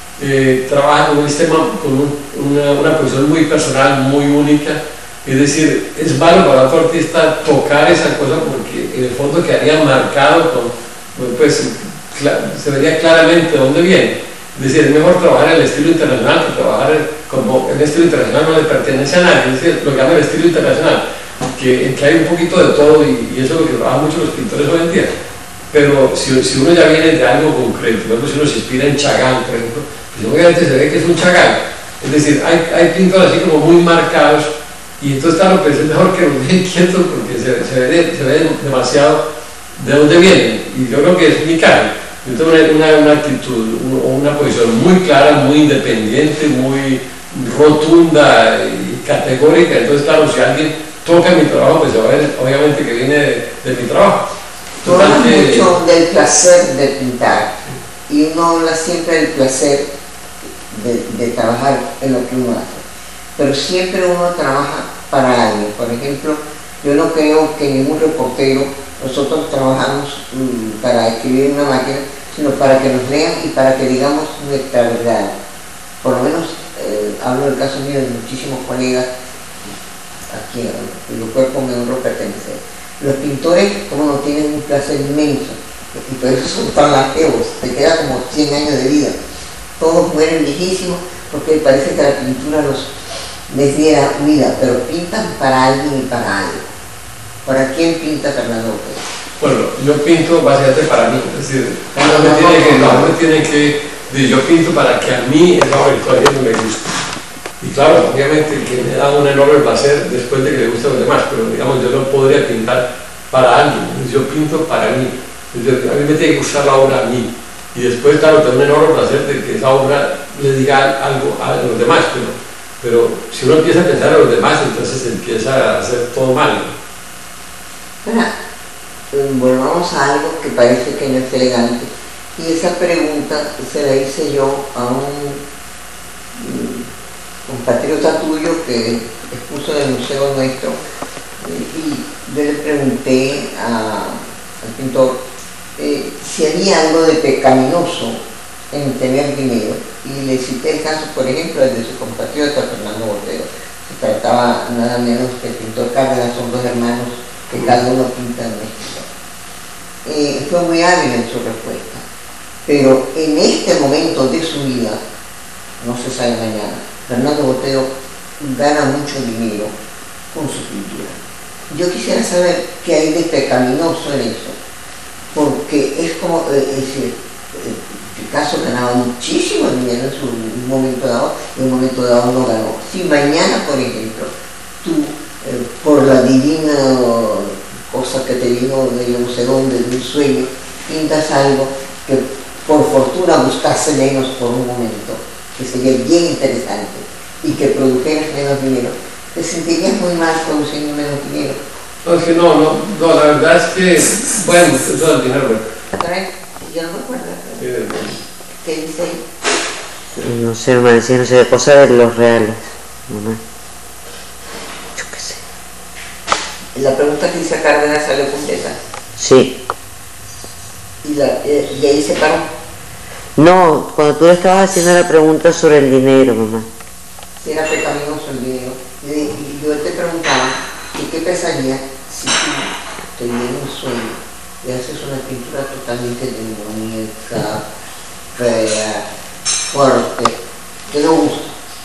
eh, trabaja con un sistema, con un, una, una posición muy personal, muy única, es decir, es malo para otro artista tocar esa cosa porque en el fondo quedaría marcado con, pues se vería claramente dónde viene. Es decir, es mejor trabajar en el estilo internacional que trabajar como el estilo internacional no le pertenece a nadie, es decir, lo que llaman el estilo internacional, que, en que hay un poquito de todo y, y eso es lo que trabajan mucho los pintores hoy en día. Pero si, si uno ya viene de algo concreto, por ejemplo, si uno se inspira en Chagall, por ejemplo, pues obviamente se ve que es un Chagall. Es decir, hay, hay pintores así como muy marcados y entonces claro, pues es mejor que los dejen quietos porque se, se, ve, se ve demasiado de dónde vienen. Y yo creo que es mi caso. Yo tengo una, una, una actitud, una posición muy clara, muy independiente, muy rotunda y categórica. Entonces claro, si alguien toca mi trabajo, pues se va a ver obviamente que viene de, de mi trabajo. Tú hablas mucho del placer de pintar y uno habla siempre del placer de, de trabajar en lo que uno hace. pero siempre uno trabaja para alguien. Por ejemplo, yo no creo que ningún reportero, nosotros trabajamos mmm, para escribir una máquina, sino para que nos lean y para que digamos nuestra verdad. Por lo menos, eh, hablo del caso mío de muchísimos colegas, aquí en el cuerpo me honro pertenecer. Los pintores, como no, tienen un placer inmenso, y por eso son tan largos, te queda como cien años de vida. Todos mueren viejísimos porque parece que la pintura los, les diera vida, pero pintan para alguien y para algo. ¿Para quién pinta Fernando Botero? Bueno, yo pinto básicamente para mí, es decir, no me tiene que, no me tiene que, yo pinto para que a mí esa historia no me guste. Y claro, obviamente que me da un enorme placer después de que le guste a los demás, pero digamos, yo no podría pintar para alguien, yo pinto para mí. Decir, a mí me tiene que gustar la obra a mí. Y después, claro, tengo un enorme placer de que esa obra le diga algo a los demás, pero, pero si uno empieza a pensar en los demás, entonces empieza a hacer todo mal. Ahora, volvamos a algo que parece que no es elegante, y esa pregunta se la hice yo a un compatriota tuyo que expuso en el museo nuestro, y yo le pregunté a, al pintor eh, si había algo de pecaminoso en tener dinero, y le cité el caso, por ejemplo, el de su compatriota Fernando Botero. Se trataba nada menos que el pintor Cárdenas, son dos hermanos que cada uno pinta en México. Eh, fue muy hábil en su respuesta, pero en este momento de su vida, no se sabe mañana, Fernando Botero gana mucho dinero con su pintura. Yo quisiera saber qué hay de pecaminoso en eso, porque es como, eh, es decir, Picasso ganaba muchísimo dinero en su momento dado, y en un momento dado no ganó. Si mañana, por ejemplo, tú, eh, por la divina cosa que te vino de yo no sé dónde, de un sueño, pintas algo que por fortuna buscase menos por un momento, que sería bien interesante y que produjeras menos dinero, te sentirías muy mal produciendo menos dinero. No, es que no, no, no, la verdad es que, bueno, todo el dinero. Yo no me acuerdo. ¿Qué dice ahí? No sé, me decía, no sé, cosa de los reales, mamá. Yo qué sé. La pregunta que hice a Cárdenas salió con esa. Sí. Y, la, y ahí se paró. No, cuando tú le estabas haciendo la pregunta sobre el dinero, mamá. Si era pecaminoso el dinero. Y, y yo te preguntaba, ¿y qué pensaría si tú te viene un sueño y haces una pintura totalmente demoníaca, fea, fuerte, que no gusta?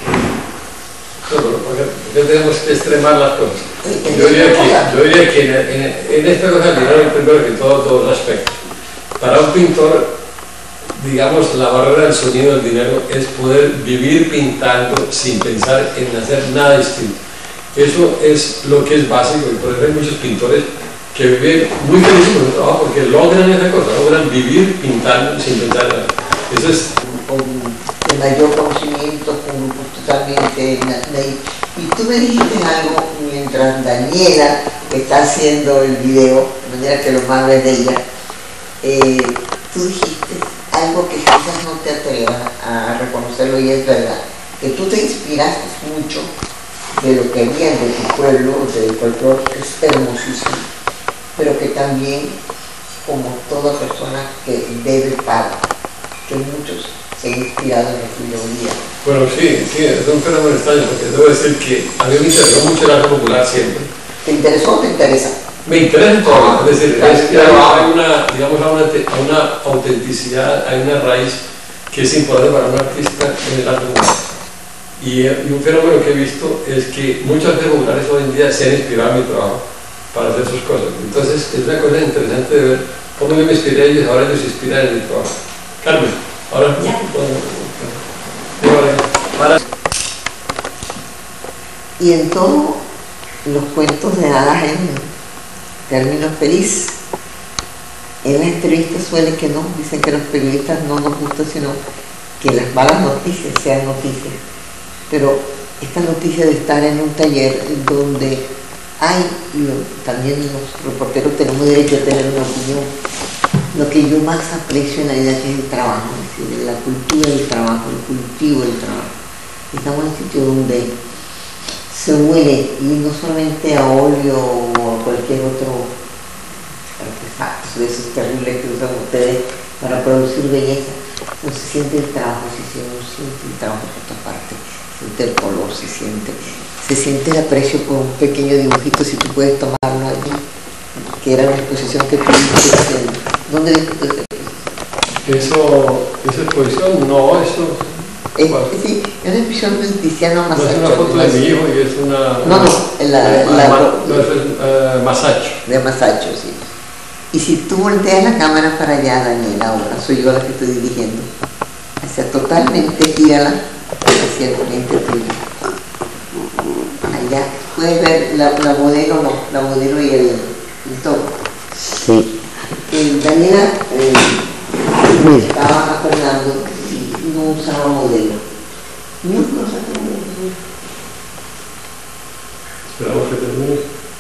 Claro, porque tenemos que extremar las cosas. Yo diría que, yo diría que en, en, en esta cosa el dinero primero que todo, todos los aspectos. Para un pintor, digamos, la barrera del sonido del dinero es poder vivir pintando sin pensar en hacer nada distinto. Eso es lo que es básico, y por eso hay muchos pintores que viven muy felices con su trabajo porque logran esa cosa, logran vivir pintando sin pensar en nada. Eso es con el mayor conocimiento, con grupos totalmente naif. Y tú me dijiste algo mientras Daniela, que está haciendo el video, de manera que lo más es de ella, eh, tú dijiste algo que quizás no te atrevas a reconocerlo, y es verdad, que tú te inspiraste mucho de lo que había de tu pueblo, del folclore, que es hermosísimo, pero que también, como toda persona que debe paga, que muchos se han inspirado en la filología. Bueno, sí, sí, es un fenómeno extraño, porque debo decir que a mí me interesó mucho el arte popular siempre. ¿Te interesó o te interesa? Me interesa todavía, es decir, es que hay, hay una, digamos, hay una, hay una autenticidad, hay una raíz que es importante para un artista en el arte popular. Y, y un fenómeno que he visto es que muchos artistas populares hoy en día se han inspirado en mi trabajo para hacer sus cosas. Entonces es una cosa interesante de ver cómo yo me inspiré a ellos, ahora ellos se inspiran en mi trabajo. Carmen, ahora ya. Para. Y en todos los cuentos de hadas en términos feliz, en las entrevistas suele que no, dicen que los periodistas no nos gusta sino que las malas noticias sean noticias. Pero esta noticia de estar en un taller donde hay, y también los reporteros tenemos derecho a tener una opinión, lo que yo más aprecio en la vida que es el trabajo, es decir, la cultura del trabajo, el cultivo del trabajo. Estamos en un sitio donde se muere, y no solamente a óleo o a cualquier otro artefacto de esos terribles que usan ustedes para producir belleza, no se siente el trabajo, se siente, no siente el trabajo por otra parte, se siente el color, se siente, se siente el aprecio por un pequeño dibujito, si tú puedes tomarlo allí, que era la exposición que tuviste. ¿Dónde viste tú esa exposición? Eso, esa exposición, no, eso... Es, sí, es una exposición de Tiziano Masaccio. No es una foto de mi hijo y es una... No, no, la... la, la no, eso es uh, Masaccio. De Masaccio, sí. Y si tú volteas la cámara para allá, Daniela, ahora soy yo la que estoy dirigiendo, hacia totalmente, gírala hacia el frente tuyo. Allá, puedes ver la, la modelo, no, la modelo y el pintor. Sí. Eh, Daniela eh, estaba a Fernando y no usaba modelo. No usaba modelo. Esperamos que termine.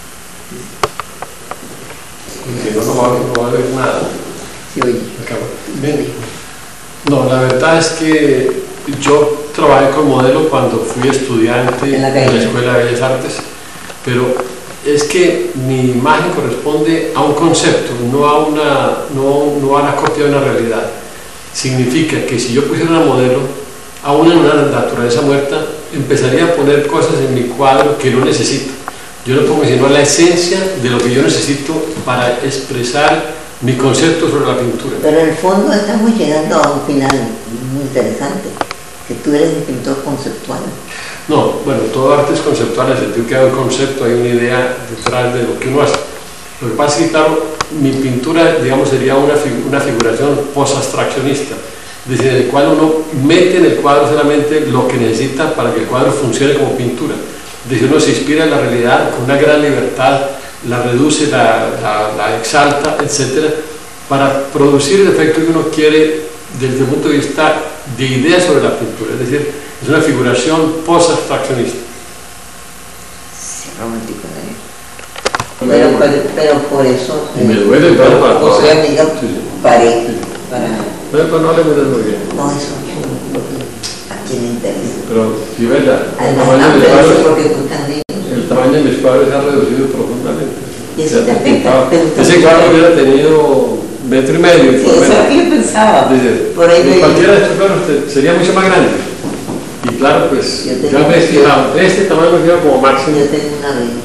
Si no, no va, no va a haber nada. Sí, oye. Bien. No, la verdad es que yo trabajé con modelo cuando fui estudiante en la, en la Escuela de Bellas Artes, pero es que mi imagen corresponde a un concepto, no a una, no, no a la copia de una realidad. Significa que si yo pusiera una modelo, aún en una naturaleza muerta, empezaría a poner cosas en mi cuadro que no necesito. Yo no pongo sino la esencia de lo que yo necesito para expresar mi concepto sobre la pintura. Pero en el fondo estamos llegando a un final muy interesante, que tú eres un pintor conceptual. No, bueno, todo arte es conceptual en el sentido que hay un concepto, hay una idea detrás de lo que uno hace. Lo que pasa es que, claro, mi pintura, digamos, sería una, fig una figuración post-abstraccionista, es decir, en el cual uno mete en el cuadro solamente lo que necesita para que el cuadro funcione como pintura. Es decir, uno se inspira en la realidad con una gran libertad, la reduce, la, la, la exalta, etcétera, para producir el efecto que uno quiere desde el punto de vista de ideas sobre la pintura. Es decir, es una figuración post-abstraccionista. Sí, romántico, Daniel. Pero, pero, pero por eso... Y me duele el brazo para todo. O sea, amiga, sí, sí. paré para... Pero, pero no le muy bien. No, eso no, a quién le interesa. Pero si ves la, el Además, tamaño de mis cuadros, cuadros, el tamaño de mis cuadros se ha reducido profundamente. Y eso te afecta. Ese cuadro hubiera tenido metro y medio. Sí, eso es lo que yo pensaba. Dice, por ahí me... cualquiera de estos cuadros sería mucho más grande. Y claro, pues, yo, yo me he fijado, este tamaño me he fijado como máximo. Yo tengo una vez.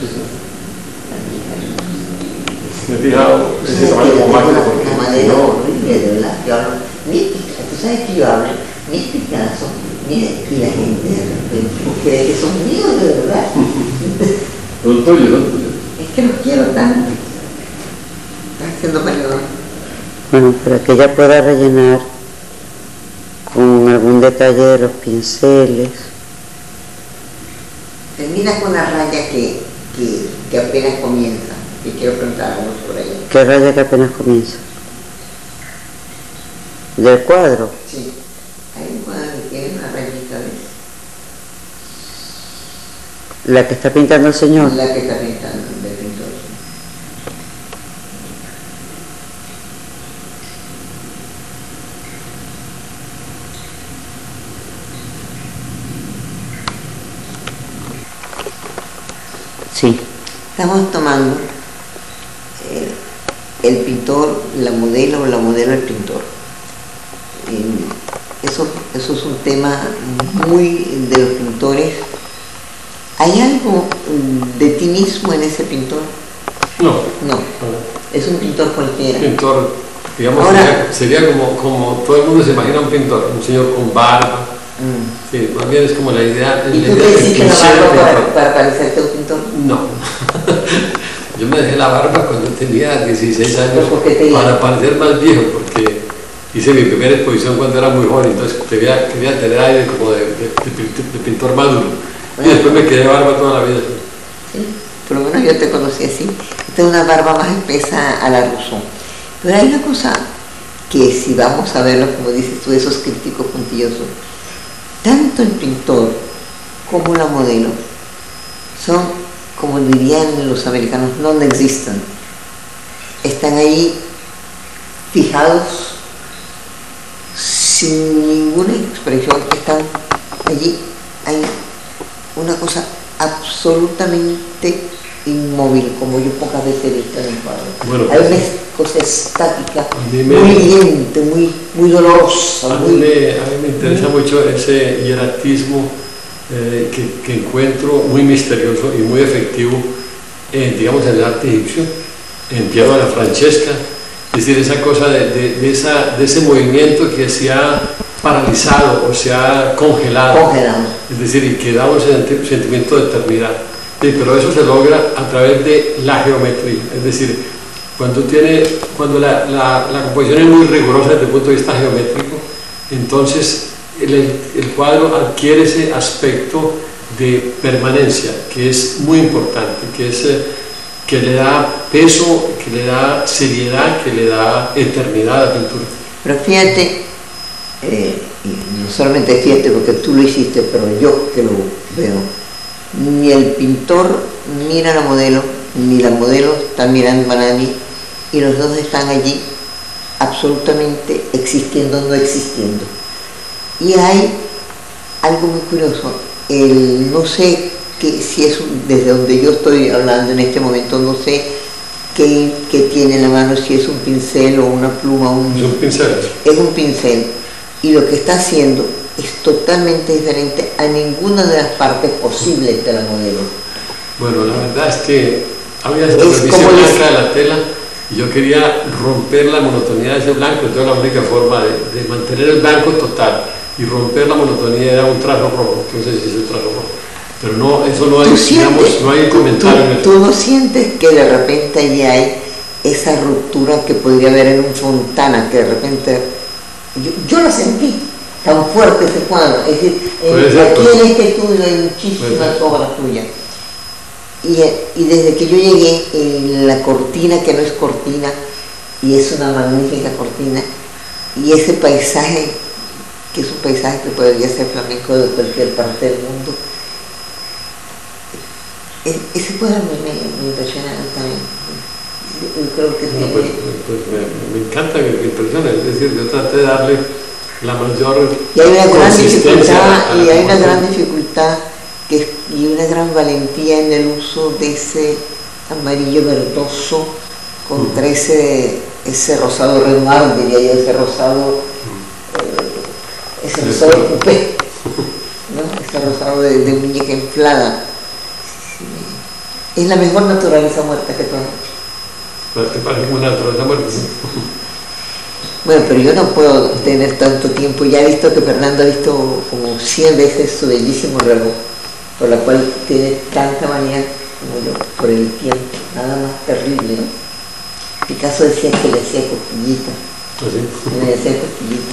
Me he fijado ese tamaño como máximo. Porque una manera horrible, de verdad. Yo hablo, mis Picasso, tú sabes que yo hablo, mis Picasso, mira, y la gente de repente cree que son míos, de verdad. Son tuyos, son tuyos. Es que los quiero tanto. Estás haciendo mayor. Bueno, para que ella pueda rellenar con algún detalle de los pinceles. Termina con una raya que, que, que apenas comienza, y quiero preguntar algo sobre ella. ¿Qué raya que apenas comienza? ¿Del cuadro? Sí, hay un cuadro que tiene una rayita, ¿ves? ¿La que está pintando el señor? La que está pintando, del pintor. Sí. Estamos tomando eh, el pintor, la modelo o la modelo del pintor. Eh, eso, eso es un tema muy de los pintores. ¿Hay algo de ti mismo en ese pintor? No. No. no. Es un pintor cualquiera. Pintor, digamos, Ahora, sería, sería como, como todo el mundo se imagina un pintor, un señor con barba. Mm. Sí, más bien es como la idea. ¿Y la tú idea te hiciste la barba para, para parecerte un pintor? No. Yo me dejé la barba cuando tenía dieciséis años te para parecer más viejo, porque hice mi primera exposición cuando era muy joven, entonces quería, quería tener aire como de, de, de, de pintor maduro. Bueno, y después me quedé barba toda la vida. Sí, por lo menos yo te conocí así. Esta es una barba más espesa a la Rousseau. Pero hay una cosa que si vamos a verlo, como dices tú, esos críticos puntillosos, tanto el pintor como la modelo son, como dirían los americanos, non-existent. Están ahí fijados sin ninguna expresión, están allí, hay una cosa absolutamente inmóvil, como yo pocas veces he visto en el cuadro. Bueno, hay pues, una cosa estática, me, muy hiriente, muy, muy dolorosa. A muy, mí, me, a mí me interesa muy, mucho ese hieratismo eh, que, que encuentro muy misterioso y muy efectivo, eh, digamos, en el arte egipcio, en Piero de la Francesca, es decir, esa cosa de, de, de, esa, de ese movimiento que se ha paralizado o se ha congelado, congelado. Es decir, y que da un sentimiento de eternidad. Sí, pero eso se logra a través de la geometría, es decir, cuando, tiene, cuando la, la, la composición es muy rigurosa desde el punto de vista geométrico, entonces el, el cuadro adquiere ese aspecto de permanencia, que es muy importante, que, es, que le da peso, que le da seriedad, que le da eternidad a la pintura. Pero fíjate, eh, no solamente fíjate porque tú lo hiciste, pero yo que lo veo, ni el pintor mira a la modelo, ni la modelo está mirando a nadie, y los dos están allí absolutamente existiendo, no existiendo. Y hay algo muy curioso, el, no sé que, si es un, desde donde yo estoy hablando en este momento, no sé qué, qué tiene en la mano, si es un pincel o una pluma. Un, es un pincel. Es un pincel, y lo que está haciendo es totalmente diferente a ninguna de las partes posibles de la modelo. Bueno, la verdad es que había esta superficie blanca de la tela y yo quería romper la monotonía de ese blanco, entonces la única forma de, de mantener el blanco total y romper la monotonía era un trazo rojo, entonces hice el trazo rojo. Pero no, eso no hay, digamos, no hay un comentario. ¿Tú, en el... ¿Tú no sientes que de repente allí hay esa ruptura que podría haber en un Fontana, que de repente... Yo, yo lo sentí. Tan fuerte ese cuadro, es decir, en, aquí en este estudio hay muchísimas obras tuyas, y, y desde que yo llegué, en la cortina que no es cortina, y es una magnífica cortina, y ese paisaje, que es un paisaje que podría ser flamenco de cualquier parte del mundo, ese cuadro me, me, me impresiona también. Yo creo que no, pues, pues me, me encanta que me impresione, es decir, yo traté de darle la mayor y hay una gran dificultad a, a y hay una gran dificultad que, y una gran valentía en el uso de ese amarillo verdoso contra uh-huh. ese, ese rosado Renoir, diría yo, ese rosado uh-huh. eh, ese rosado de coupé, ¿no? Ese rosado de, de muñeca inflada. Sí. Es la mejor naturaleza muerta que tú has hecho. ¿Te parece como una naturaleza muerta? Bueno, pero yo no puedo tener tanto tiempo. Ya he visto que Fernando ha visto como cien veces su bellísimo reloj, por la cual tiene tanta manía como yo, por el tiempo, nada más terrible, ¿no? Picasso decía que le hacía cosquillitas. ¿Sí? Le hacía cosquillitas.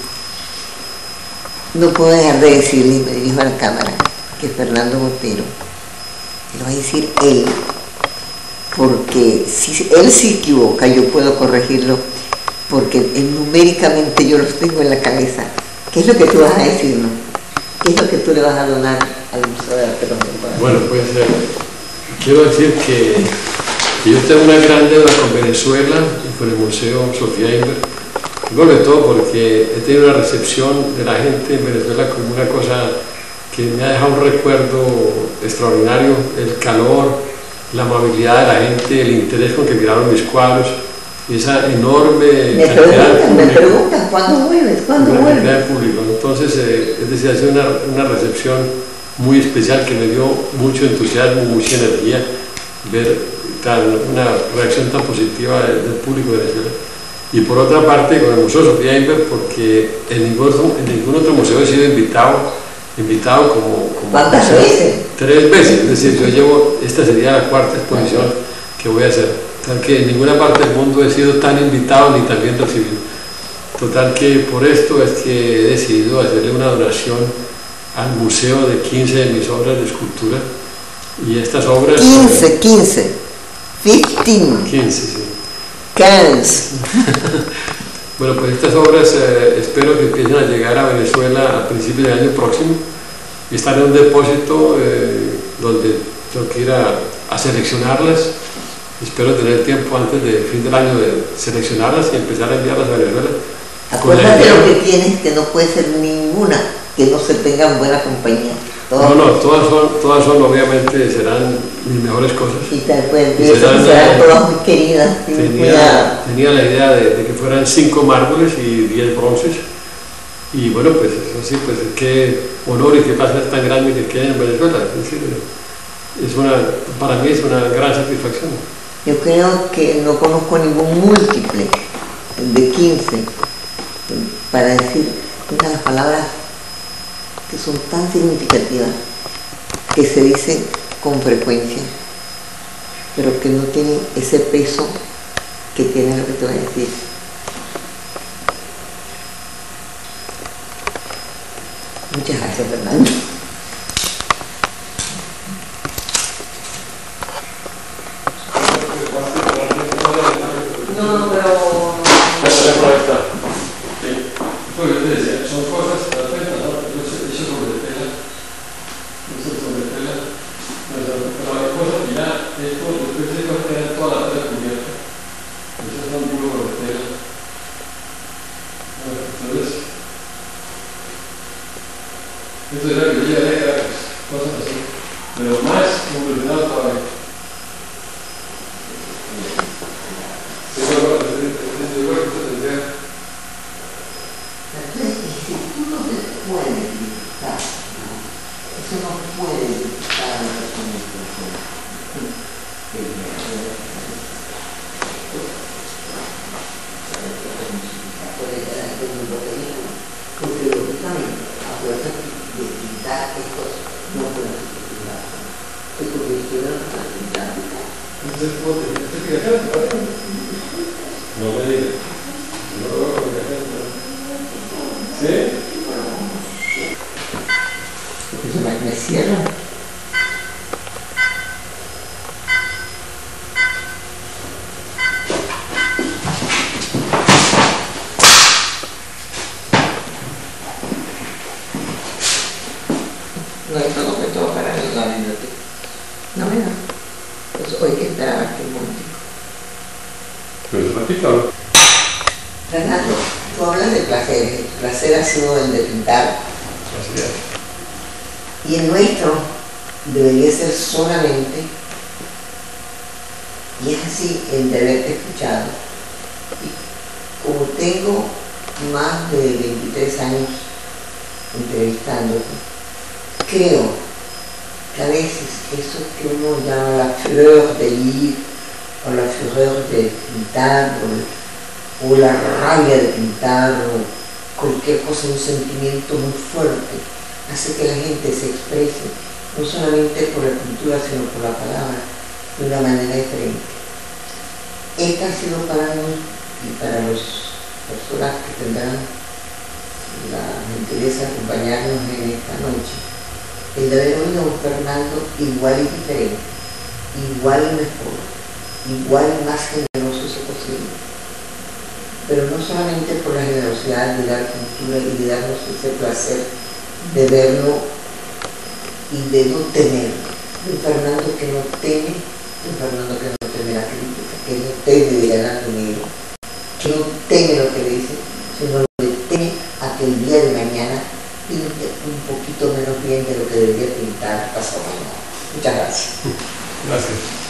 No puedo dejar de decirle, me dirijo a la cámara, que Fernando Botero, lo va a decir él, porque si él se equivoca, yo puedo corregirlo, porque numéricamente yo los tengo en la cabeza. ¿Qué es lo que tú vas a decir, no? ¿Qué es lo que tú le vas a donar al Museo de Arte Contemporáneo? Bueno, pues eh, quiero decir que, que yo tengo una gran deuda con Venezuela y con el Museo Sofía Inver, sobre todo porque he tenido una recepción de la gente en Venezuela como una cosa que me ha dejado un recuerdo extraordinario, el calor, la amabilidad de la gente, el interés con que miraron mis cuadros, esa enorme me cantidad preguntan, de público. Me preguntan, ¿cuándo vuelves? ¿Cuándo vuelves? De público. Entonces, eh, es decir, ha sido una, una recepción muy especial que me dio mucho entusiasmo, mucha energía, ver tal, una reacción tan positiva del, del público de Venezuela. Y por otra parte, con el Museo Sofía Inver, porque en ningún, en ningún otro museo he sido invitado, invitado como... como ¿Cuántas veces? Tres veces, es decir, yo llevo, esta sería la cuarta exposición que voy a hacer. Total que en ninguna parte del mundo he sido tan invitado ni tan bien recibido. Total que por esto es que he decidido hacerle una donación al museo de quince de mis obras de escultura. Y estas obras... quince, quince. quince. quince, sí. quince. Bueno, pues estas obras eh, espero que empiecen a llegar a Venezuela a principios del año próximo y están en un depósito eh, donde tengo que ir a, a seleccionarlas. Espero tener tiempo antes del fin del año de seleccionarlas y empezar a enviarlas a Venezuela. Acuérdate lo que tienes, que no puede ser ninguna que no se tenga en buena compañía. No, no, todas son, todas son obviamente serán mis mejores cosas. Y tal cual, Y serán, serán eh, todas muy queridas. y muy Tenía, cuidadas. tenía la idea de, de que fueran cinco mármoles y diez bronces. Y bueno, pues eso sí, pues qué honor y qué placer tan grande que queden en Venezuela. Es decir, es una, para mí es una gran satisfacción. Yo creo que no conozco ningún múltiple de quince para decir una de las palabras que son tan significativas, que se dicen con frecuencia, pero que no tienen ese peso que tiene lo que te voy a decir. Muchas gracias, Fernando. No, pero... Pues yo te decía, son cosas perfectas, ¿no? Yo he hecho sobre tela, yo he hecho sobre tela, pero hay cosas que ya, esto, después de que tener toda la tela cubierta, eso es un libro sobre tela. Bueno, entonces, esto era que yo ya era, pues, cosas así, pero más evolucionado todavía. Sí, bueno, yo creo que esto tendría. Eso no puede dictar a la persona porque lógicamente a fuerza de pintar estos no pueden circular. Y porque estuvieron a pintar. Entonces, ¿usted quiere hacer? No me diga. No lo veo con mi ejemplo. ¿Sí? Porque se me cierran. No hay todo que todo para el gabinete. No me da. Pues hoy que esperar a que monte. Pues repítalo. Fernando, tú hablas de placer. El placer ha sido el de pintar. Así es. Y el nuestro debería ser solamente, y es así, el de haberte escuchado. Y como tengo más de veintitrés años entrevistándote, creo que a veces eso que uno llama la fureur de ir, o la fureur de pintar, o, o la rabia de pintar, o cualquier cosa, un sentimiento muy fuerte, hace que la gente se exprese, no solamente por la cultura, sino por la palabra, de una manera diferente. Esta ha sido para mí y para las personas que tendrán la gentileza de acompañarnos en esta noche, el de haber oído a un Fernando igual y diferente, igual y mejor, igual y más generoso si posible, pero no solamente por la generosidad de dar cultura y de darnos ese placer de verlo y de no temer, un Fernando que no teme, un Fernando que no teme la crítica, que no teme de ganar dinero, que no teme lo que le dice, sino le teme a que el día de mañana pinte un poquito menos bien de lo que debería pintar pasado mañana. Muchas gracias. Gracias.